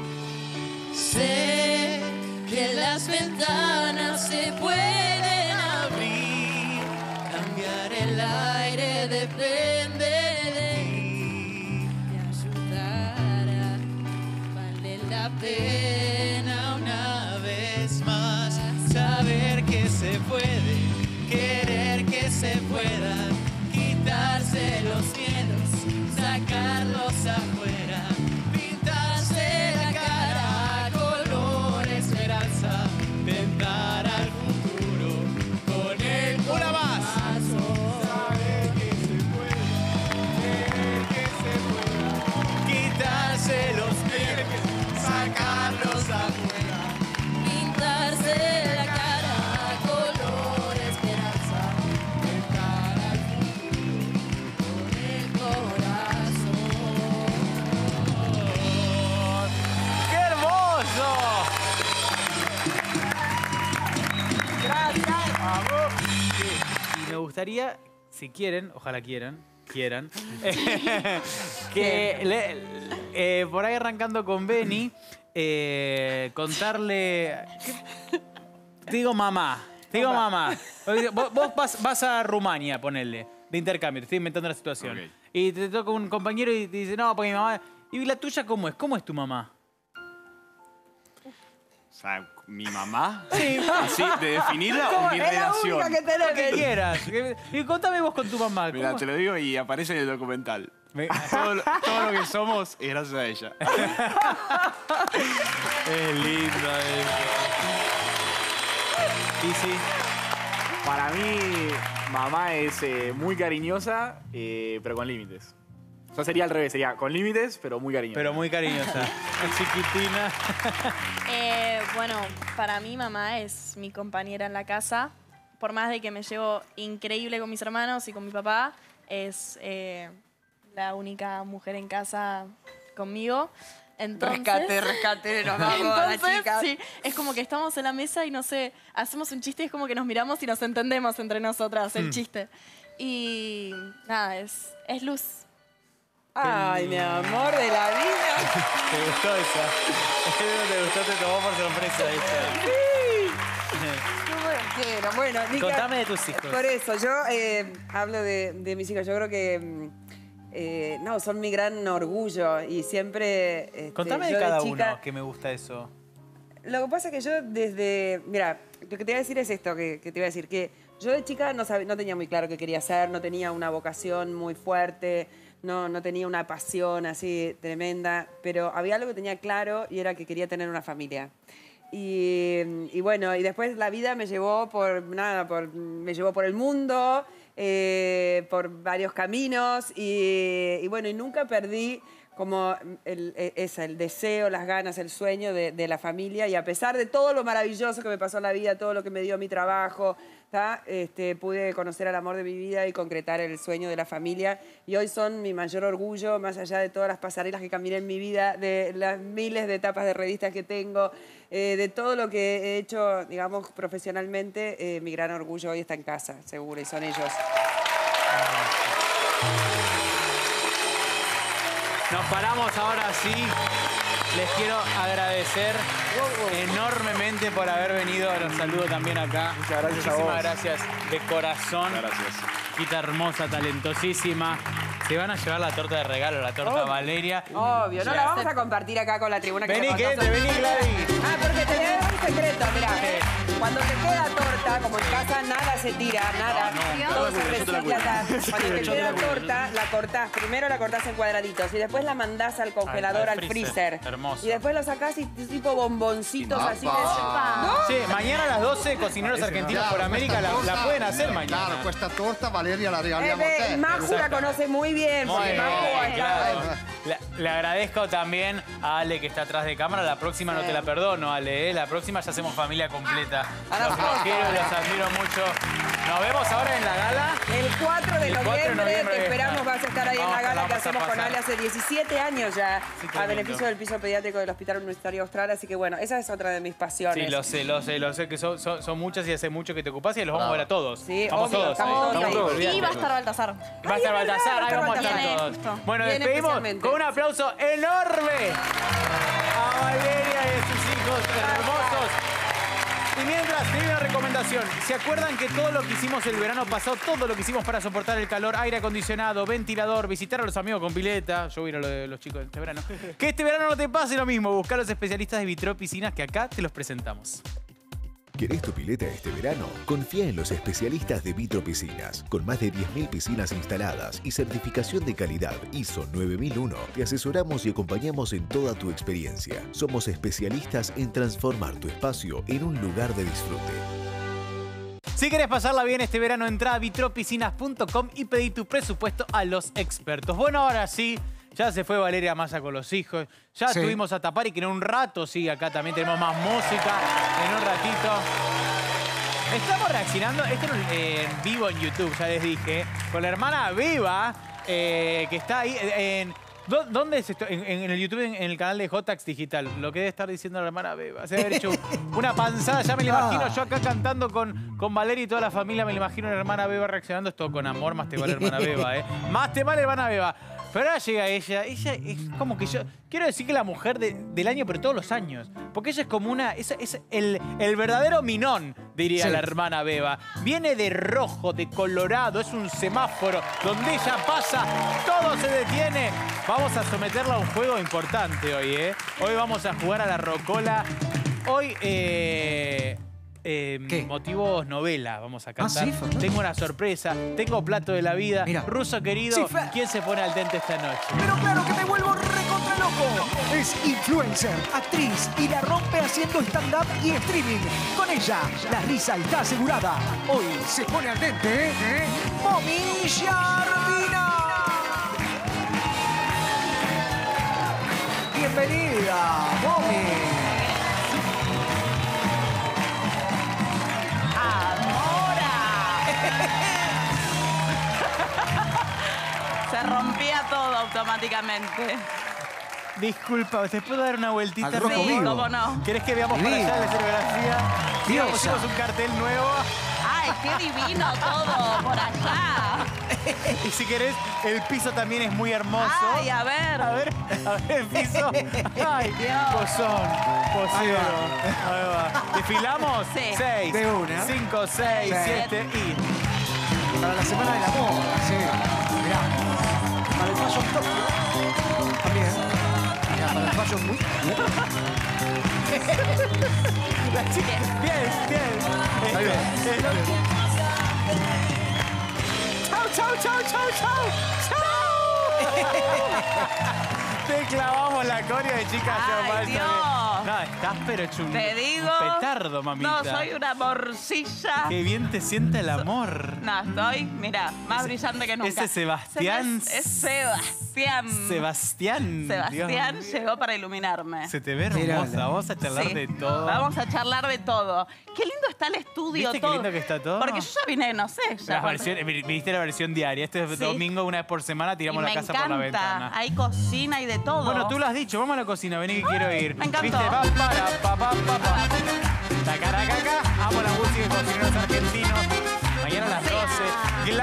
Sé que las ventanas se pueden abrir, cambiar el aire depende de ti, te ayudará, vale la pena una vez más saber que se puede, querer que se pueda, quitarse los miedos, sacarlos afuera, pintarse la cara color esperanza, tentar al futuro con el Una más. saber que se puede, querer que se pueda, quitarse los miedos, sacarlos afuera, pintarse la cara color esperanza, tentar al futuro con el corazón. ¡Qué hermoso! Gracias. Vamos. Y me gustaría, si quieren, ojalá quieran, quieran, que le- eh, por ahí arrancando con Beni, eh, contarle... ¿qué? Te digo mamá, te digo mamá. Vos, vos vas, vas a Rumania, ponele, de intercambio, te estoy inventando la situación. Ok. Y te toca un compañero y te dice, no, porque mi mamá... ¿Y la tuya cómo es? ¿Cómo es tu mamá? O sea, mi mamá. Sí. Así, de definirla o mi Es la relación. única que tenés Lo que que quieras. Y contame vos con tu mamá. Mira, ¿cómo? te lo digo y aparece en el documental. Me- Todo, lo- todo lo que somos es gracias a ella. Es lindo eso. Y sí. Para mí, mamá es eh, muy cariñosa, eh, pero con límites. O sea, sería al revés, sería con límites, pero muy cariñosa. Pero muy cariñosa. Chiquitina. Eh, bueno, para mí mamá es mi compañera en la casa. Por más de que me llevo increíble con mis hermanos y con mi papá, es eh, la única mujer en casa conmigo. Entonces, Rescate, rescate, nos vamos, la Entonces, chica. sí, es como que estamos en la mesa y no sé, hacemos un chiste y es como que nos miramos y nos entendemos entre nosotras el Mm. chiste. Y nada, es, es luz. Ay, mi amor de la vida. ¿Te gustó esa? ¿Te gustó? Te tomó por sorpresa esa. Qué bueno, bueno, Nica, Contame de tus hijos. Por eso, yo eh, hablo de, de mis hijos. Yo creo que, mm, eh, no, son mi gran orgullo y siempre... este, Contame yo de cada chica- uno, que me gusta eso. Lo que pasa es que yo desde... Mira, lo que te voy a decir es esto que, que te voy a decir, que Yo de chica no, sab- no tenía muy claro qué quería hacer, no tenía una vocación muy fuerte, no, no tenía una pasión así tremenda, pero había algo que tenía claro y era que quería tener una familia. Y, y bueno, y después la vida me llevó por nada, por, me llevó por el mundo, eh, por varios caminos y, y bueno, y nunca perdí como el, esa, el deseo, las ganas, el sueño de, de la familia. Y a pesar de todo lo maravilloso que me pasó en la vida, todo lo que me dio mi trabajo, este, pude conocer al amor de mi vida y concretar el sueño de la familia. Y hoy son mi mayor orgullo, más allá de todas las pasarelas que caminé en mi vida, de las miles de etapas de revistas que tengo, eh, de todo lo que he hecho, digamos, profesionalmente. Eh, mi gran orgullo hoy está en casa, seguro, y son ellos. Nos paramos ahora sí. Les quiero agradecer enormemente por haber venido. Los saludo también acá. Muchas gracias a vos. Muchísimas gracias de corazón. Gracias. Quita hermosa, talentosísima. Se van a llevar la torta de regalo, la torta Obvio. Valeria. Obvio, no Ya. la vamos a compartir acá con la tribuna. Vení, que que te vení, Gladys. Ah, porque te voy a dar un secreto, mirá. Cuando te queda torta, como en casa, nada se tira, nada. No, no. Todo Yo se te la recicla. cuido. ta. Cuando te Yo te queda la cuido. torta, la cortás. Primero la cortás en cuadraditos y después la mandás al congelador, Al- al, al freezer. freezer. Hermoso. Y después lo sacás y tipo bomboncitos así. De... ¿No? Sí, mañana a las doce, Cocineros Argentinos por América la, la pueden hacer mañana. Claro, questa torta Valeria la Eh, regaliamo a ve, te. Maju la conoce muy bien, Muy porque bien, Maju ha estado... claro. Le, le agradezco también a Ale que está atrás de cámara. La próxima no te la perdono, Ale. ¿eh? La próxima ya hacemos familia completa. Ahora Los sí. quiero, los admiro mucho. Nos vemos ahora en la gala. El cuatro de El cuatro de noviembre, noviembre te esperamos, está. vas a estar ahí Vamos, en la gala la que vamos a hacemos con pasar. Ale hace diecisiete años ya, Sí, a tremendo. beneficio del piso pediátrico del Hospital Universitario Austral. Así que bueno, esa es otra de mis pasiones. Sí, lo sé, lo sé, lo sé que son, son, son muchas y hace mucho que te ocupás y los vamos a ver a todos. Sí, Estamos obvio, todos. estamos ahí. todos ahí. olvídate. Y va a estar Baltasar. Va a estar Baltasar, ahí Viene, vamos a estar viene, todos. justo. Bueno, Viene despedimos especialmente. con un aplauso enorme a Valeria y a sus hijos hermosos. Y mientras, te doy una recomendación. ¿Se acuerdan que todo lo que hicimos el verano pasado, todo lo que hicimos para soportar el calor, aire acondicionado, ventilador, visitar a los amigos con pileta, yo voy a ir a lo de los chicos de este verano, que este verano no te pase lo mismo, buscar a los especialistas de Vitro Piscinas que acá te los presentamos. ¿Querés tu pileta este verano? Confía en los especialistas de Vitro Piscinas. Con más de diez mil piscinas instaladas y certificación de calidad I S O nueve mil uno, te asesoramos y acompañamos en toda tu experiencia. Somos especialistas en transformar tu espacio en un lugar de disfrute. Si querés pasarla bien este verano, entra a vitropisinas punto com y pedí tu presupuesto a los expertos. Bueno, ahora sí, ya se fue Valeria Massa con los hijos. Ya Sí. tuvimos a Tapari, que en un rato, sí, acá también tenemos más música. En un ratito. Estamos reaccionando, esto en vivo en YouTube, ya les dije, con la hermana Beba, eh, que está ahí en... ¿Dó- ¿Dónde es esto? En, en el YouTube, en, en el canal de Jotax Digital. Lo que debe estar diciendo la hermana Beba. Se debe haber hecho una panzada, ya me lo imagino. Yo acá cantando con, con Valeria y toda la familia, me lo imagino la hermana Beba reaccionando. Esto con amor, más te vale hermana Beba, ¿eh? Más te vale hermana Beba. Pero ahora llega ella, ella es como que yo... Quiero decir que la mujer de- del año, pero todos los años. Porque ella es como una... Es, es el, el verdadero minón, diría Sí. la hermana Beba. Viene de rojo, de colorado, es un semáforo. Donde ella pasa, todo se detiene. Vamos a someterla a un juego importante hoy, ¿eh? Hoy vamos a jugar a la rocola. Hoy, eh... eh, motivos novela vamos a cantar. Ah, ¿sí, Fernando? Tengo una sorpresa, tengo plato de la vida. Mira. Ruso querido, Sí, Fer. ¿quién se pone al dente esta noche? Pero claro que me vuelvo recontra loco. Es influencer, actriz y la rompe haciendo stand-up y streaming. Con ella, la risa está asegurada. Hoy se pone al dente, ¿eh? Momi Sharvina. Bienvenida, Momi. Se rompía todo automáticamente. Disculpa, ¿te puedo dar una vueltita? Al rojo Sí, vivo. cómo no. ¿Querés que veamos para Divino. allá la escenografía? Sí, Diosa. pusimos un cartel nuevo. ¡Ay, qué divino todo por allá! Y si querés, el piso también es muy hermoso. ¡Ay, a ver! A ver, a ver el piso. ¡Ay, pozón! Posero. Ahí va. ¿Desfilamos? Sí. Seis. De una. Cinco, seis, Sí. siete y... Para la Semana del Amor, sí. Mirá. Para el Fashion Tokyo. También. Mirá, para el Fashion Week. La chica. Bien, bien. Ahí va. Este, este. ¡Chau, chau, chau, chau, chau! ¡Chau! Te clavamos la coreo de chicas. Ay, Dios. No, estás pero hecho un, Te digo. un petardo, mamita. No, soy una morcilla. Qué bien te siente el amor. No, estoy, mira, más brillante que nunca. Ese Sebastián. Se me- Es Sebastián. Sebastián. Sebastián Dios. llegó para iluminarme. Se te ve hermosa. Mirala. Vamos a charlar Sí. de todo. Vamos a charlar de todo. Qué lindo está el estudio, ¿Viste qué todo. lindo que está todo? Porque yo ya vine, no sé. Ya La cuando- versión, vi- viste la versión diaria. Este Sí. domingo, una vez por semana, tiramos y la me casa encanta. por la ventana. Hay cocina y de todo. Bueno, tú lo has dicho. Vamos a la cocina. Vení que quiero ir. me encantó. ¿Viste? Va, para, pa, pa, pa, pa. Tacaracaca. Amo la música de cocineros argentinos. Mañana a las doce. Gladys.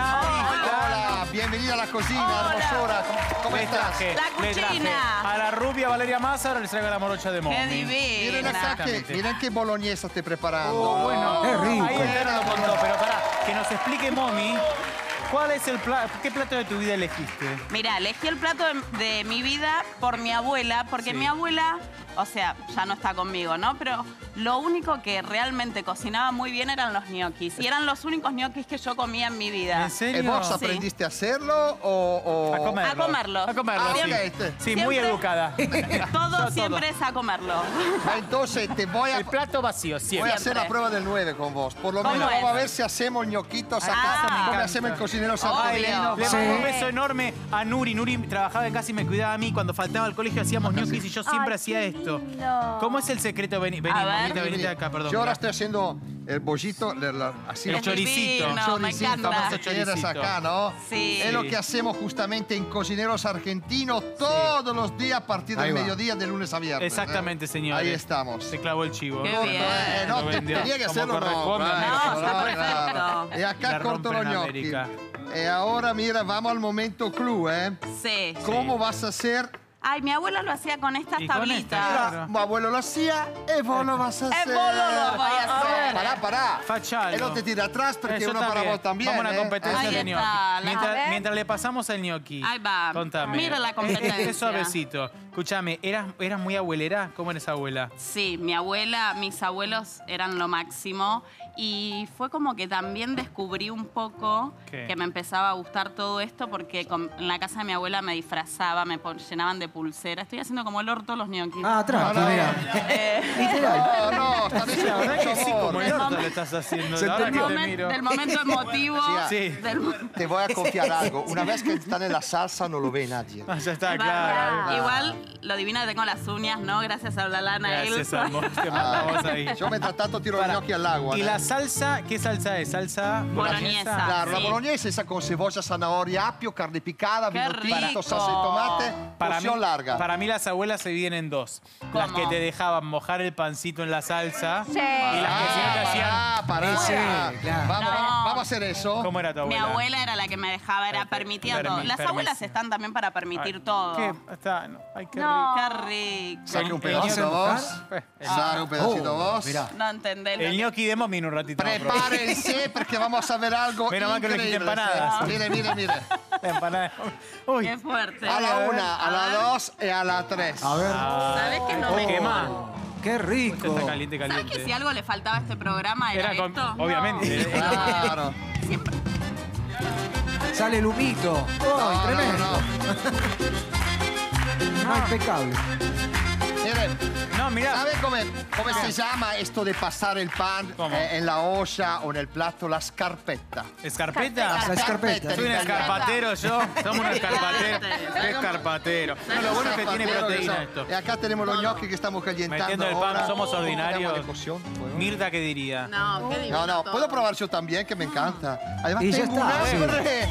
Hola, bienvenida a la cocina, hermosura. ¿Cómo, cómo Le estás? traje, La le traje cucina. a la rubia Valeria Massa, ahora les traigo la morocha de Momi. Qué divina. Miren acá, que, Exactamente. miren qué boloñesa estoy preparando. Oh, bueno, Qué rico. ahí el Tano lo contó, pero pará, que nos explique Momi, ¿cuál es el plato, qué plato de tu vida elegiste? Mira, elegí el plato de, de mi vida por mi abuela, porque Sí. mi abuela, o sea, ya no está conmigo, ¿no? Pero lo único que realmente cocinaba muy bien eran los ñoquis. Y eran los únicos ñoquis que yo comía en mi vida. ¿En serio? ¿Eh, ¿Vos Sí. aprendiste a hacerlo o...? o- A comerlo. A comerlo. A comerlo, Ah, sí. ok, este. Sí, muy Siempre- educada. Todo Yo siempre es a comerlo. Ah, Entonces te voy a, El plato vacío, voy siempre. a hacer la prueba del nueve con vos. Por lo ¿Cómo menos es? vamos a ver si hacemos ñoquitos acá. Ah, me como encanta. hacemos el cocinero Obvio. argentino. Le Sí. mando un beso enorme a Nuri. Nuri trabajaba en casa y me cuidaba a mí. Cuando faltaba al colegio hacíamos ñoquis y yo siempre Ay, hacía qué esto. lindo. ¿Cómo es el secreto? Vení, vení, A ver. mamita, venite acá, perdón. Yo ahora estoy haciendo el bollito, le- la- así El lo- choricito. divino, me choricito, encanta. famoso choricito Choricito. acá, ¿no? Sí. Es lo que hacemos justamente en Cocineros Argentinos todos los días a partir del Ahí va. mediodía de lunes a viernes. Exactamente, ¿eh? señores. Ahí estamos. Se clavó el chivo. Qué bien. Eh, no, Lo te- vendió. tenía que Como hacerlo, no. corresponde, claro, amigo. No, está claro, perfecto. claro. Y La acá corto rompen los en gnocchi. América. Y ahora, mira, vamos al momento clue, ¿eh? Sí. ¿Cómo vas a hacer? Ay, mi abuela lo hacía con estas Y con tablitas. esta, claro. Mi abuelo lo hacía y vos lo vas a Eh, hacer. vos lo voy a hacer. Pará, pará. Fachalo. Él no te tira atrás porque Eso uno para también. vos también. Vamos a una ¿eh? competencia Ahí de está, gnocchi. la- Mientras, A ver. mientras le pasamos el gnocchi. Ahí va. Contame. Mira la Es- competencia. Es, es suavecito. Escúchame, ¿eras, ¿eras muy abuelera? ¿Cómo eres abuela? Sí, mi abuela, mis abuelos eran lo máximo y fue como que también descubrí un poco ¿Qué? que me empezaba a gustar todo esto porque con- en la casa de mi abuela me disfrazaba, me pon- llenaban de pulsera. Estoy haciendo como el orto los ñoquis. Ah, tranqui, No, no. mira. Eh, Literal. No, no, está bien. La verdad que sí, como el Del orto momen- le estás haciendo. Se Ahora que entendió. te momen- miro. del momento emotivo. Sí. del mo- Te voy a confiar algo. Una vez que están en la salsa no lo ve nadie. Ah, ya está, Va- claro. Igual, lo divina tengo las uñas, ¿no? Gracias a la lana Gracias, amor. Te mandamos ahí. Yo mientras tanto tiro Para. el gnocchi al agua. ¿Y ¿eh? la salsa? ¿Qué salsa es? ¿Salsa Boloñesa. Claro, la Sí. boloñesa esa con cebolla, zanahoria, apio, carne picada, Qué vino tinto, rico. salsa de tomate, Para mí, porción larga. para mí las abuelas se dividen en dos. Las ¿Cómo? que te dejaban mojar el pancito en la salsa Sí. y las que sí te hacían... Ah, pará, Sí, pará. claro. Vamos, No. vamos a hacer eso. ¿Cómo era tu Mi abuela? abuela era la que me dejaba, era Perfecto. permitía Permi- todo. Las permiso. abuelas están también para permitir Ay, todo. ¿Qué? Está, no, ay, qué No. Qué rico. Saque un El- pedacito el- vos. el- Saque un pedacito Oh, vos. mirá. No entendés. lo El que- gnocchi de Momi en un ratito. vamos a probar. Prepárense porque vamos a ver algo Menos mal que no increíble. quité empanadas. Mire, mire, mire. La empanada. Uy. Qué fuerte. A la una, a la dos y a la tres. A ver. ¿Sabes que no me Quema. Qué Esto rico. está caliente, ¿Sabes caliente. que si algo le faltaba a este programa era, Era con- esto? obviamente. Claro. Sale el humito. ¡Ay, No, tremendo! no, No, impecable. Miren, No, mira. ¿sabe cómo, cómo se llama esto de pasar el pan ¿Cómo? eh, en la olla o en el plato? La scarpetta. ¿Escarpeta? La escarpeta. Soy un escarpatero yo. Somos un escarpatero. Escarpatero. Qué escarpatero. No, lo bueno es que tiene proteína esto. Y acá tenemos los gnocchi que estamos calentando. Metiendo el pan, ahora. somos Un ordinarios. poco de cocción, ¿puedo? Mirta, ¿qué diría? No, qué divino No, no, todo. puedo probar yo también, que me encanta. Además, Y ya tengo un está, sí. hambre.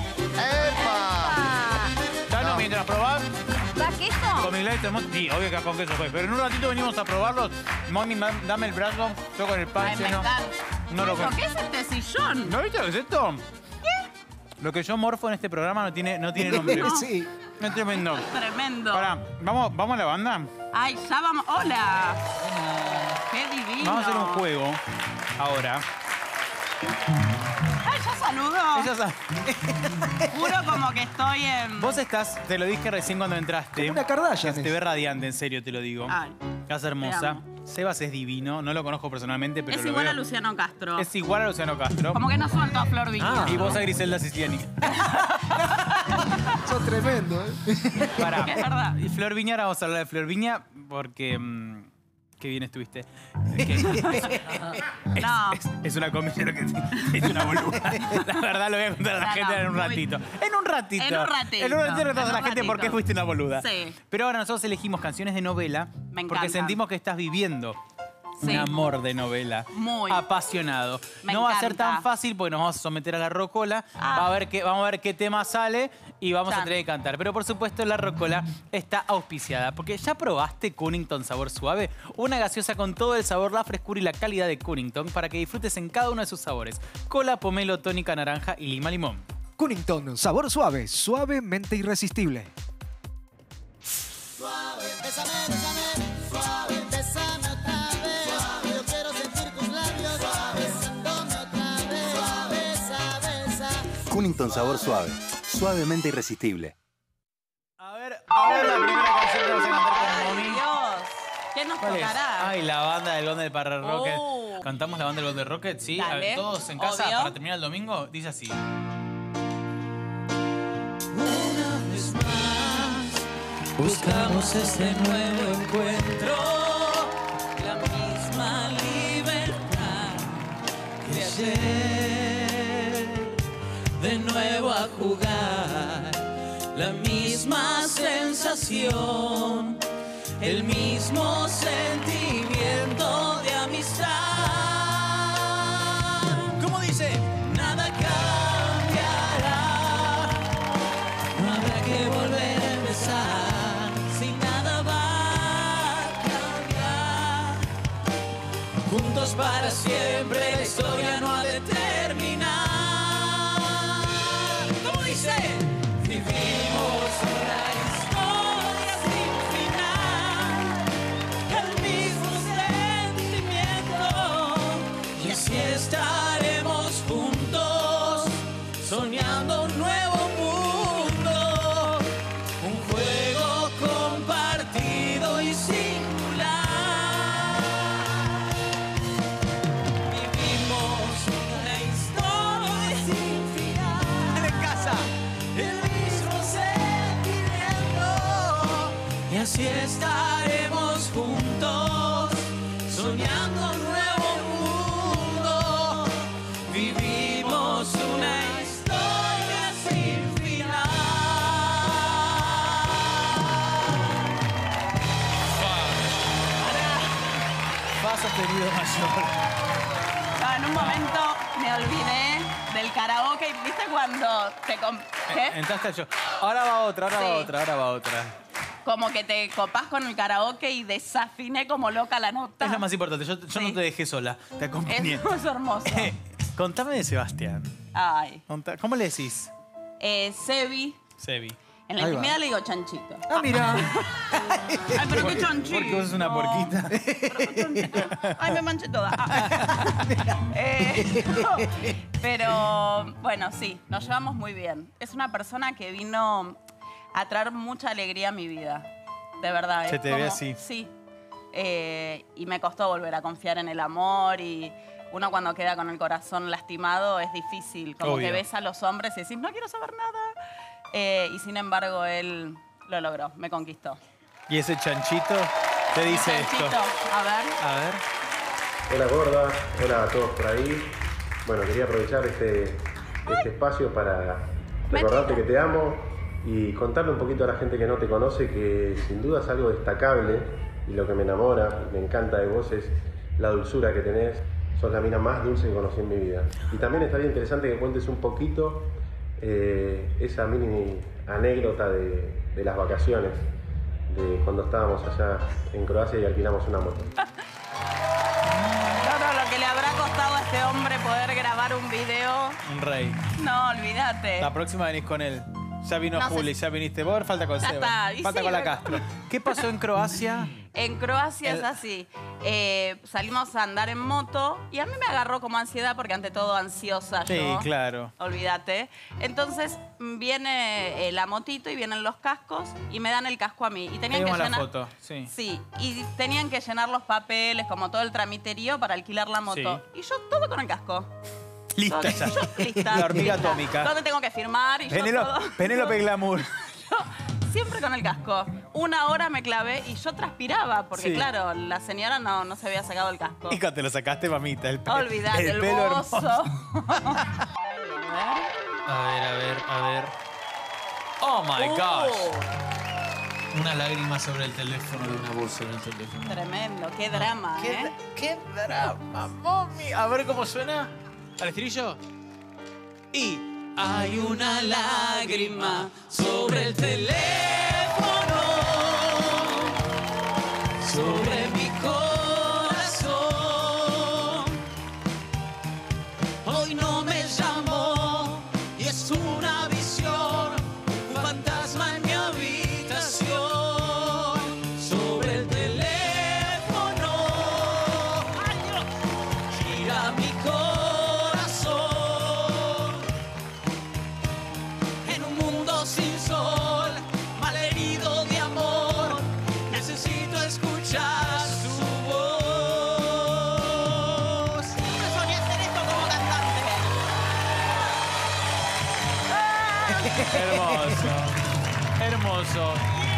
¡Epa! Tano, mientras probás, ¿Va queso? con mi light tenemos- sí, obvio que con queso fue. Pero en un ratito venimos a probarlos. Mami, ma- dame el brazo. Yo con el pan Ay, me lleno. encanta. No lo ¿Pero com- ¿Qué es este sillón? ¿No viste qué es esto? Lo que yo morfo en este programa no tiene, no tiene nombre. Sí. Es tremendo. Tremendo. Pará, ¿vamos, ¿vamos a la banda? Ay, ya vamos. Hola. Qué divino. Vamos a hacer un juego ahora. Ay, ya saludó. Ella sa- Juro como que estoy en... Vos estás, te lo dije recién cuando entraste. Como una Kardashian Te es. ves radiante, en serio te lo digo. Ay, Estás hermosa. te Sebas es divino, no lo conozco personalmente, pero Es lo igual veo. a Luciano Castro. Es igual a Luciano Castro. Como que no suelto a Flor Viña. Y vos a Griselda Siciliani. Sos tremendo, ¿eh? Pará. Es verdad. Y Flor Viña, ahora vamos a hablar de Flor Viña porque... mmm, qué bien estuviste. Es, que- es- No. es- es una comedia lo que es una boluda. La verdad lo voy a contar a la No, gente no, en un muy- ratito. En un ratito. En un ratito. En un ratito le contamos En a la un gente por qué ratito. fuiste una boluda. Sí. Pero ahora nosotros elegimos canciones de novela Me porque encantan. sentimos que estás viviendo Sí. un amor de novela. Muy. Apasionado. Me no va a ser encanta. tan fácil porque nos vamos a someter a la rocola. Ah. Va a ver qué, vamos a ver qué tema sale y vamos a Chan. tener que cantar. Pero por supuesto la rocola está auspiciada porque ya probaste Cunnington Sabor Suave, una gaseosa con todo el sabor, la frescura y la calidad de Cunnington para que disfrutes en cada uno de sus sabores. Cola, pomelo, tónica, naranja y lima limón. Cunnington, sabor suave, suavemente irresistible. Suave, bésame, bésame, suave, bésame otra vez. Suave, yo quiero sentir tus labios besándome otra vez. Suave, besa, besa. Cunnington Sabor Suave, suavemente irresistible. A ver la primera canción que vamos a cantar con Momi. Dios. ¿Quién nos ¿Cuál es? tocará? Ay, la banda del Bond del Parra Rocket. Oh. ¿Cantamos la banda del Bond del Rocket? Sí. A ver, Dale. todos en casa Obvio. para terminar el domingo. Dice así. Una vez más, buscamos ese nuevo encuentro, la misma libertad que ayer, de nuevo a jugar, la misma sensación, el mismo sentimiento de amistad. ¿Cómo dice? Nada cambiará. No habrá que volver a empezar, sin nada va a cambiar. Juntos para siempre, la historia no ha de terminar. ¿Cómo dice? Vivimos una historia sin final, el mismo sentimiento, y así estaremos juntos, soñando un nuevo mundo, un juego compartido y singular. Vivimos una historia sin final. En casa. El mismo sentimiento. Y así estaremos juntos, soñando un nuevo mundo. Vivimos una historia sin Fa sostenido mayor. No, en un momento me olvidé del karaoke. ¿Viste cuando te... com- ¿Qué? Entraste al show. Ahora va otra, ahora va Sí. otra, ahora va otra. Como que te copás con el karaoke y desafiné como loca la nota. Es lo más importante. Yo, yo no te dejé sola. Te acompañé. Eso es hermoso. Contame de Sebastián. Ay. Contá- ¿Cómo le decís? Eh, Sebi. Sebi. En la Ahí va. intimidad le digo chanchito. Ah, mira. Ay, pero qué chanchito. Porque vos sos una porquita. Ay, me manché toda. Ah. Eh, no. Pero bueno, sí, nos llevamos muy bien. Es una persona que vino a traer mucha alegría a mi vida. De verdad. Se es te ve como- así. Sí. Eh, y me costó volver a confiar en el amor y uno cuando queda con el corazón lastimado es difícil. Como Obvio. que ves a los hombres y decís, no quiero saber nada. Eh, y sin embargo, él lo logró, me conquistó. Y ese chanchito te dice Chanchito, esto. a ver. A ver. Hola gorda, hola a todos por ahí. Bueno, quería aprovechar este, este espacio para recordarte que te amo y contarle un poquito a la gente que no te conoce que sin duda es algo destacable y lo que me enamora, me encanta de vos es la dulzura que tenés. Sos la mina más dulce que conocí en mi vida. Y también estaría interesante que cuentes un poquito eh, esa mini anécdota de, de las vacaciones, de cuando estábamos allá en Croacia y alquilamos una moto. No, no, lo que le habrá costado a este hombre poder grabar un video. Un rey. No, olvídate. La próxima venís con él. Ya vino No sé Juli, ya viniste vos, falta con Ya Seba. está, y Falta sí, con la bueno. Castro. ¿Qué pasó en Croacia? En Croacia El- es así. Eh, salimos a andar en moto y a mí me agarró como ansiedad porque ante todo ansiosa Sí, yo. claro. Olvídate. Entonces mm, viene eh, la motito y vienen los cascos y me dan el casco a mí. Y tenían Vimos que la llenar. foto, sí. Sí, y tenían que llenar los papeles, como todo el tramiterío para alquilar la moto. Y yo todo con el casco. Lista Todo- ya. yo lista. La hormiga lista. atómica. ¿Dónde tengo que firmar? Y yo Penelo- todo. Penélope Glamour. Siempre con el casco. Una hora me clavé y yo transpiraba, porque Sí. claro, la señora no, no se había sacado el casco. Y cuando te lo sacaste, mamita, el, pe Olvidate, el, pelo bozo. hermoso. A ver, a ver, a ver. ¡Oh, my Uh, gosh! Una lágrima sobre el teléfono de una bolsa en el teléfono. Tremendo, qué drama, ¿Qué, ¿eh? qué drama, mami? A ver cómo suena. ¿Al estribillo? Y... Hay una lágrima sobre el teléfono, sobre mi corazón. Hoy no me llamó y es una visión, un fantasma en mi habitación. Sobre el teléfono gira mi corazón. En un mundo sin sol, malherido de amor, necesito escuchar su voz. Siempre soñé hacer esto como cantante. Hermoso. Hermoso.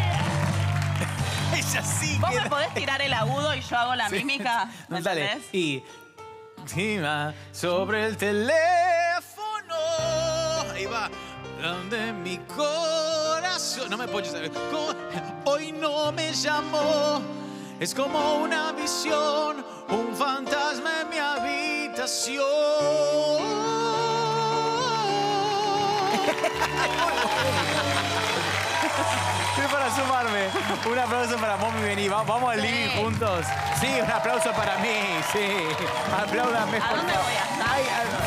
Ella sí ¿Vos que- me podés tirar el agudo y yo hago la Sí. mímica? ¿Me Dale. entendés? Y... Encima, sobre el teléfono. Ahí va. Donde mi corazón... No me puedo saber. Hoy no me llamó. Es como una visión, un fantasma en mi habitación. Estoy para sumarme. Un aplauso para Momi, vení. Va- Vamos al living juntos. Sí, un aplauso para mí. Sí. Apláudame. ¿A dónde voy a estar?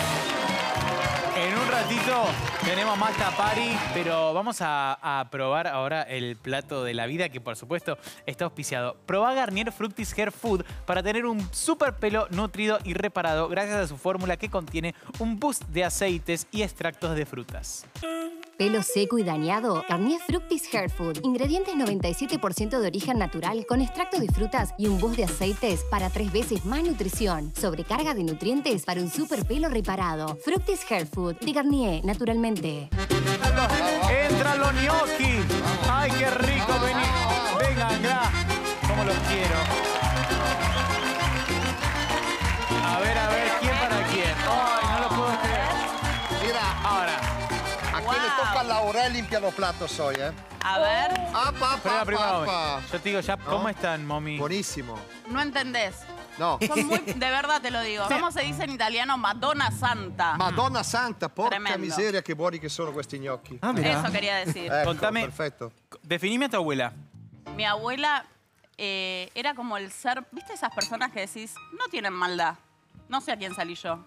En un ratito tenemos Malta Party, pero vamos a, a probar ahora el plato de la vida que por supuesto está auspiciado. Probá Garnier Fructis Hair Food para tener un super pelo nutrido y reparado gracias a su fórmula que contiene un boost de aceites y extractos de frutas. ¿Pelo seco y dañado? Garnier Fructis Hair Food. Ingredientes noventa y siete por ciento de origen natural con extracto de frutas y un boost de aceites para tres veces más nutrición. Sobrecarga de nutrientes para un super pelo reparado. Fructis Hair Food de Garnier, naturalmente. ¡Entra los gnocchi! ¡Ay, qué rico! Vení. Vengan, ya. ¿Cómo los quiero? A ver, a ver, ¿quién para quién? ¡Ay, no lo puedo creer! Mira, ahora. ¿A quién le toca laborar limpia los platos hoy, eh? A ver. ¡Apa, Prueba apa, primero, apa! Yo te digo ya, ¿cómo ¿No? están, mami? Buenísimo. No entendés. No. Son muy, de verdad te lo digo. ¿Cómo se dice en italiano? Madonna Santa. Madonna Santa, porca Tremendo. miseria, che buoni che sono questi gnocchi. Ah, mira. Eso quería decir. Ecco, Contame. perfetto. Definime a tu abuela. Mi abuela eh, era como el ser... ¿Viste esas personas que decís, no tienen maldad? No sé a quién salí yo.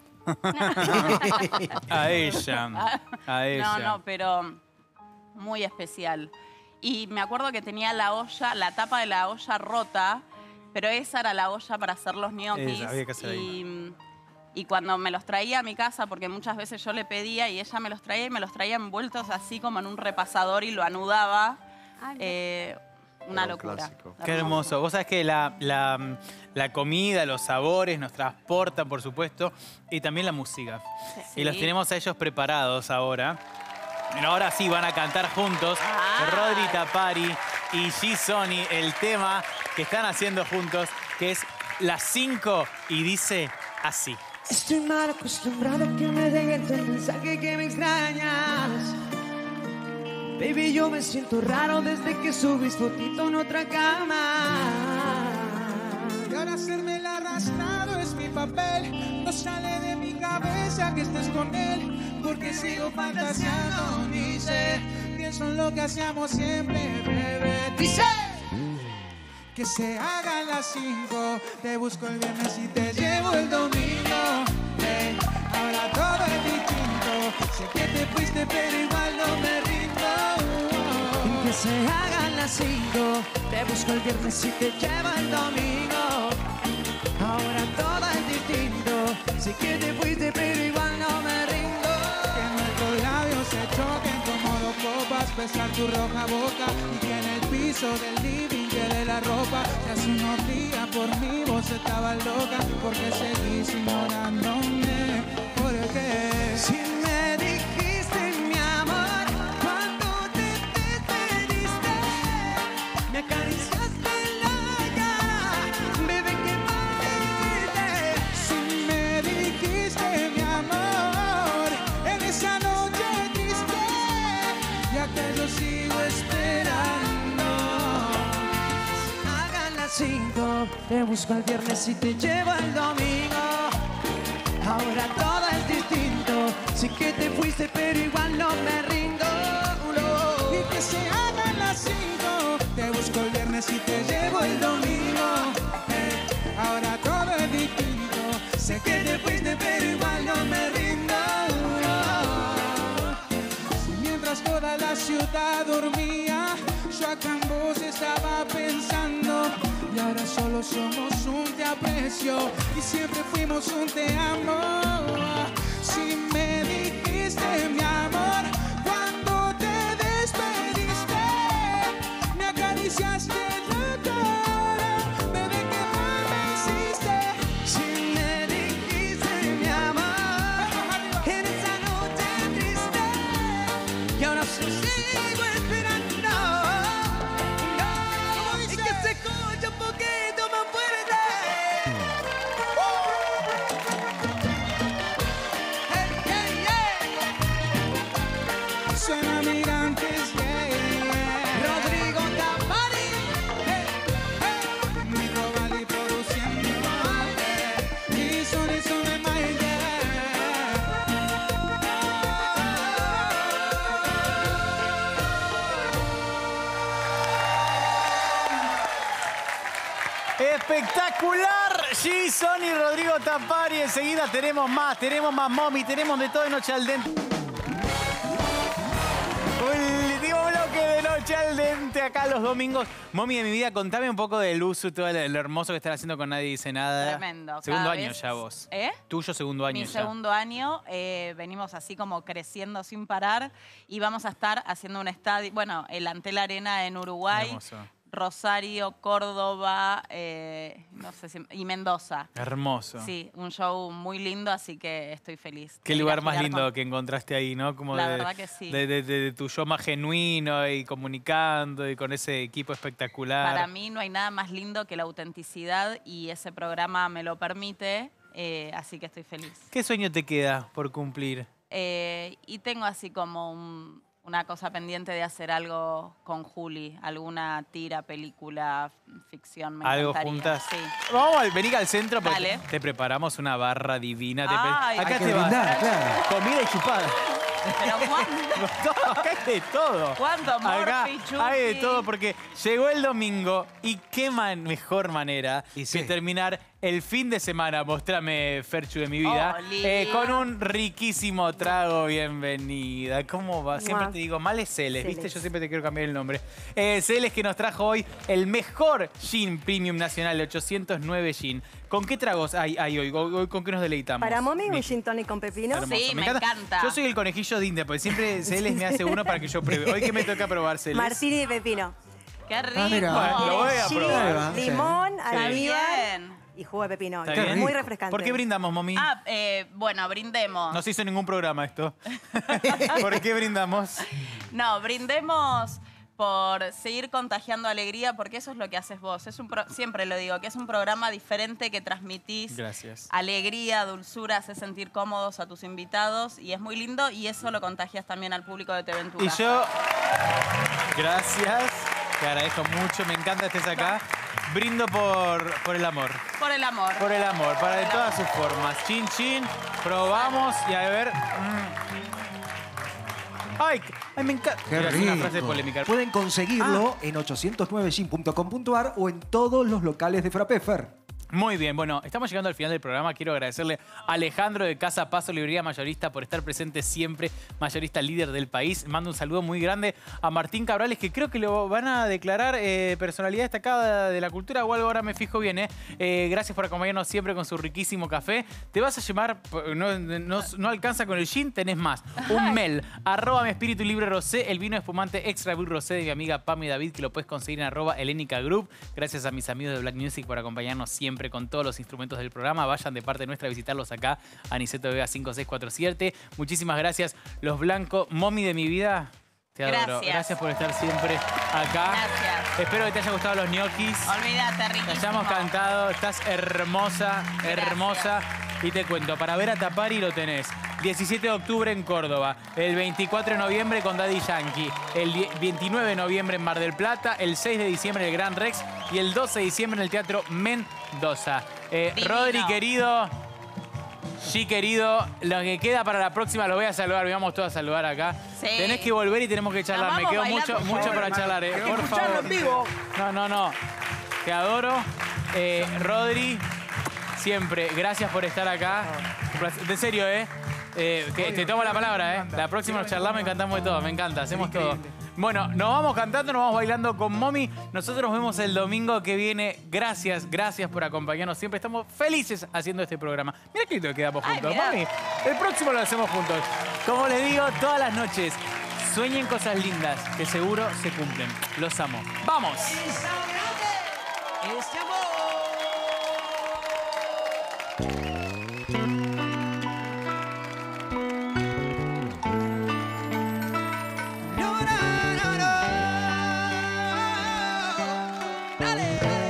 A ella. A ella. No, no, pero muy especial. Y me acuerdo que tenía la olla, la tapa de la olla rota, pero esa era la olla para hacer los ñoquis. Esa, había que hacer y, y cuando me los traía a mi casa, porque muchas veces yo le pedía y ella me los traía y me los traía envueltos así como en un repasador y lo anudaba. Eh, una Era un locura. clásico. Qué hermoso. Vos sabés que la, la, la comida, los sabores nos transportan, por supuesto, y también la música. Sí. Y los tenemos a ellos preparados ahora. Bueno, ahora sí van a cantar juntos Ah. Rodri Tapari y G. Sony, el tema que están haciendo juntos, que es Las cinco y dice así. Estoy mal acostumbrado a que me lleguen tus mensajes que me extrañas. Baby, yo me siento raro desde que subís fotito en otra cama. Y ahora hacerme el arrastrado es mi papel. No sale de mi cabeza que estés con él, porque sigo fantaseando. Dice, pienso en lo que hacíamos siempre, bebé. Dice que se hagan las cinco. Te busco el viernes y te llevo el domingo. Hey, ahora todo todo es distinto. Sé que te fuiste, pero igual no me rindo. Que se hagan las cinco, te busco el viernes y te llevo el domingo. Ahora todo es distinto, sé que te fuiste pero igual no me rindo. Que nuestros labios se choquen como dos copas, besar tu roja boca y que en el piso del living quede la ropa. Que hace unos días por mí vos estabas loca, porque seguís ignorándome. ¿Por qué? Si me dijiste mi amor, cuando te despediste, me acariciaste la cara, bebé, que mal. Si me dijiste mi amor, en esa noche triste, ya que yo sigo esperando. Hagan las cinco, te busco el viernes y te llevo el domingo. Ahora todo es distinto, sé que te fuiste pero igual no me rindo. No. Y que se hagan las cinco, te busco el viernes y te llevo el domingo. Eh, ahora todo es distinto, sé que te fuiste pero igual no me rindo. Mientras toda la ciudad dormía, yo acá en vos estaba pensando. Y ahora solo somos un te aprecio y siempre fuimos un te amo. Si me dijiste mi amor, cuando te despediste, me acariciaste la cara, bebé, que mal me hiciste. Si me dijiste mi amor, en esa noche triste, y ahora yo sigo esperando. No, y que se escucha un poquito más fuerte. Hey, hey, hey. Suena migrantes, yeah, yeah. Rodrigo Tapari, hey, hey. Mi Robali produciendo, yeah. Y son y son de my, yeah. ¡Espectacular! Jason y Rodrigo Tapari. Enseguida tenemos más, tenemos más Momi, tenemos de todo de Noche al Dente. Último bloque de Noche al Dente acá los domingos. Momi, de mi vida, contame un poco del uso y todo lo hermoso que están haciendo con Nadie Dice Nada. Tremendo. Segundo Cada año vez- ya vos. ¿Eh? Tuyo segundo año Mi ya. segundo año, eh, venimos así como creciendo sin parar y vamos a estar haciendo un estadio, bueno, el Antel Arena en Uruguay, Hermoso. Rosario, Córdoba, eh, no sé si, y Mendoza. Hermoso. Sí, un show muy lindo, así que estoy feliz. Qué de ir a lugar más girar lindo con- que encontraste ahí, ¿no? Como La de, verdad que sí. De, de- de- de tu show más genuino y comunicando y con ese equipo espectacular. Para mí no hay nada más lindo que la autenticidad y ese programa me lo permite, eh, así que estoy feliz. ¿Qué sueño te queda por cumplir? Eh, y tengo así como un- una cosa pendiente de hacer algo con Juli, alguna tira, película, ficción, me ¿Algo encantaría. juntas? Sí. Vamos a venir al centro porque Dale. te preparamos una barra divina. Te pre- Ay, acá hay que te vas. brindar, claro. Comida y chupada. Pero ¿cuánto? Acá hay de todo. ¿Cuánto Acá morfi, chupi? hay de todo porque llegó el domingo y qué man- mejor manera que terminar el fin de semana, mostrame Ferchu de mi vida, Oli. eh, con un riquísimo trago. Bienvenida. ¿Cómo va? Siempre Mua. te digo, mal es Celes, ¿viste? Celes. Yo siempre te quiero cambiar el nombre. Eh, Celes que nos trajo hoy el mejor gin premium nacional, el ochocientos nueve gin. ¿Con qué tragos hay, hay hoy? Hoy, ¿con qué nos deleitamos? Para Momi, un Nicky? gin tonic con pepino. Hermoso. Yo soy el conejillo de India, porque siempre Celes me hace uno para que yo pruebe. Hoy que me toca probar, Celes. Martini de pepino. ¡Qué rico! mira. Bueno, lo voy a Gin, probar. limón, Sí. almíbar y jugo de pepino. ¿Está bien? Muy refrescante. ¿Por qué brindamos, Momi? Ah, eh, bueno, brindemos. No se hizo ningún programa esto. ¿Por qué brindamos? No, brindemos por seguir contagiando alegría, porque eso es lo que haces vos. Es un pro- siempre lo digo, que es un programa diferente que transmitís Gracias. alegría, dulzura, haces sentir cómodos a tus invitados y es muy lindo y eso lo contagias también al público de T V en tu Y casa. yo, gracias, te agradezco mucho, me encanta que estés acá. Brindo por, por el amor. Por el amor. Por el amor, para de todas sus formas. Chin, chin, probamos y a ver. mm. Ay, qué- ay, me encanta. Qué Voy a hacer una rico. frase polémica. Pueden conseguirlo en ochocientos nueve gin punto com punto ar o en todos los locales de Frappefer. Muy bien, bueno, estamos llegando al final del programa. Quiero agradecerle a Alejandro de Casa Paso, Librería Mayorista, por estar presente siempre, mayorista líder del país. Mando un saludo muy grande a Martín Cabrales, que creo que lo van a declarar eh, personalidad destacada de la cultura, o algo, ahora me fijo bien. Eh. Eh, gracias por acompañarnos siempre con su riquísimo café. Te vas a llamar, no, no, no alcanza con el gin, tenés más. Un mel, arroba mi espíritu libre rosé, el vino espumante extra Blue Rosé de mi amiga Pami David, que lo puedes conseguir en arroba Helénica Group. Gracias a mis amigos de Black Music por acompañarnos siempre con todos los instrumentos del programa. Vayan de parte nuestra a visitarlos acá, Aniceto Vega cinco seis cuatro siete. Muchísimas gracias, Los Blancos. Momi de mi vida, te adoro. Gracias. Gracias por estar siempre acá. Gracias. Espero que te hayan gustado los ñoquis. Olvídate, riquísimo. Te hayamos cantado. Estás hermosa, hermosa. Y te cuento, para ver a Tapari lo tenés. diecisiete de octubre en Córdoba, el veinticuatro de noviembre con Daddy Yankee, el veintinueve de noviembre en Mar del Plata, el seis de diciembre en el Gran Rex y el doce de diciembre en el Teatro Mendoza. Eh, Rodri, querido, sí, querido, lo que queda para la próxima lo voy a saludar, vamos todos a saludar acá. Sí. Tenés que volver y tenemos que charlar, me quedó mucho, mucho para charlar, eh. Por favor. en vivo. No, no, no. Te adoro. Eh, Rodri, siempre, gracias por estar acá. De serio, ¿eh? Eh, que te tomo la palabra, ¿eh? La próxima nos charlamos, encantamos de todo, me encanta, hacemos todo. Bueno, nos vamos cantando, nos vamos bailando con Momi. Nosotros nos vemos el domingo que viene. Gracias, gracias por acompañarnos siempre. Estamos felices haciendo este programa. Mira qué lindo quedamos juntos, Momi. El próximo lo hacemos juntos. Como les digo, todas las noches, sueñen cosas lindas que seguro se cumplen. Los amo. ¡Vamos! Este amor. Dale.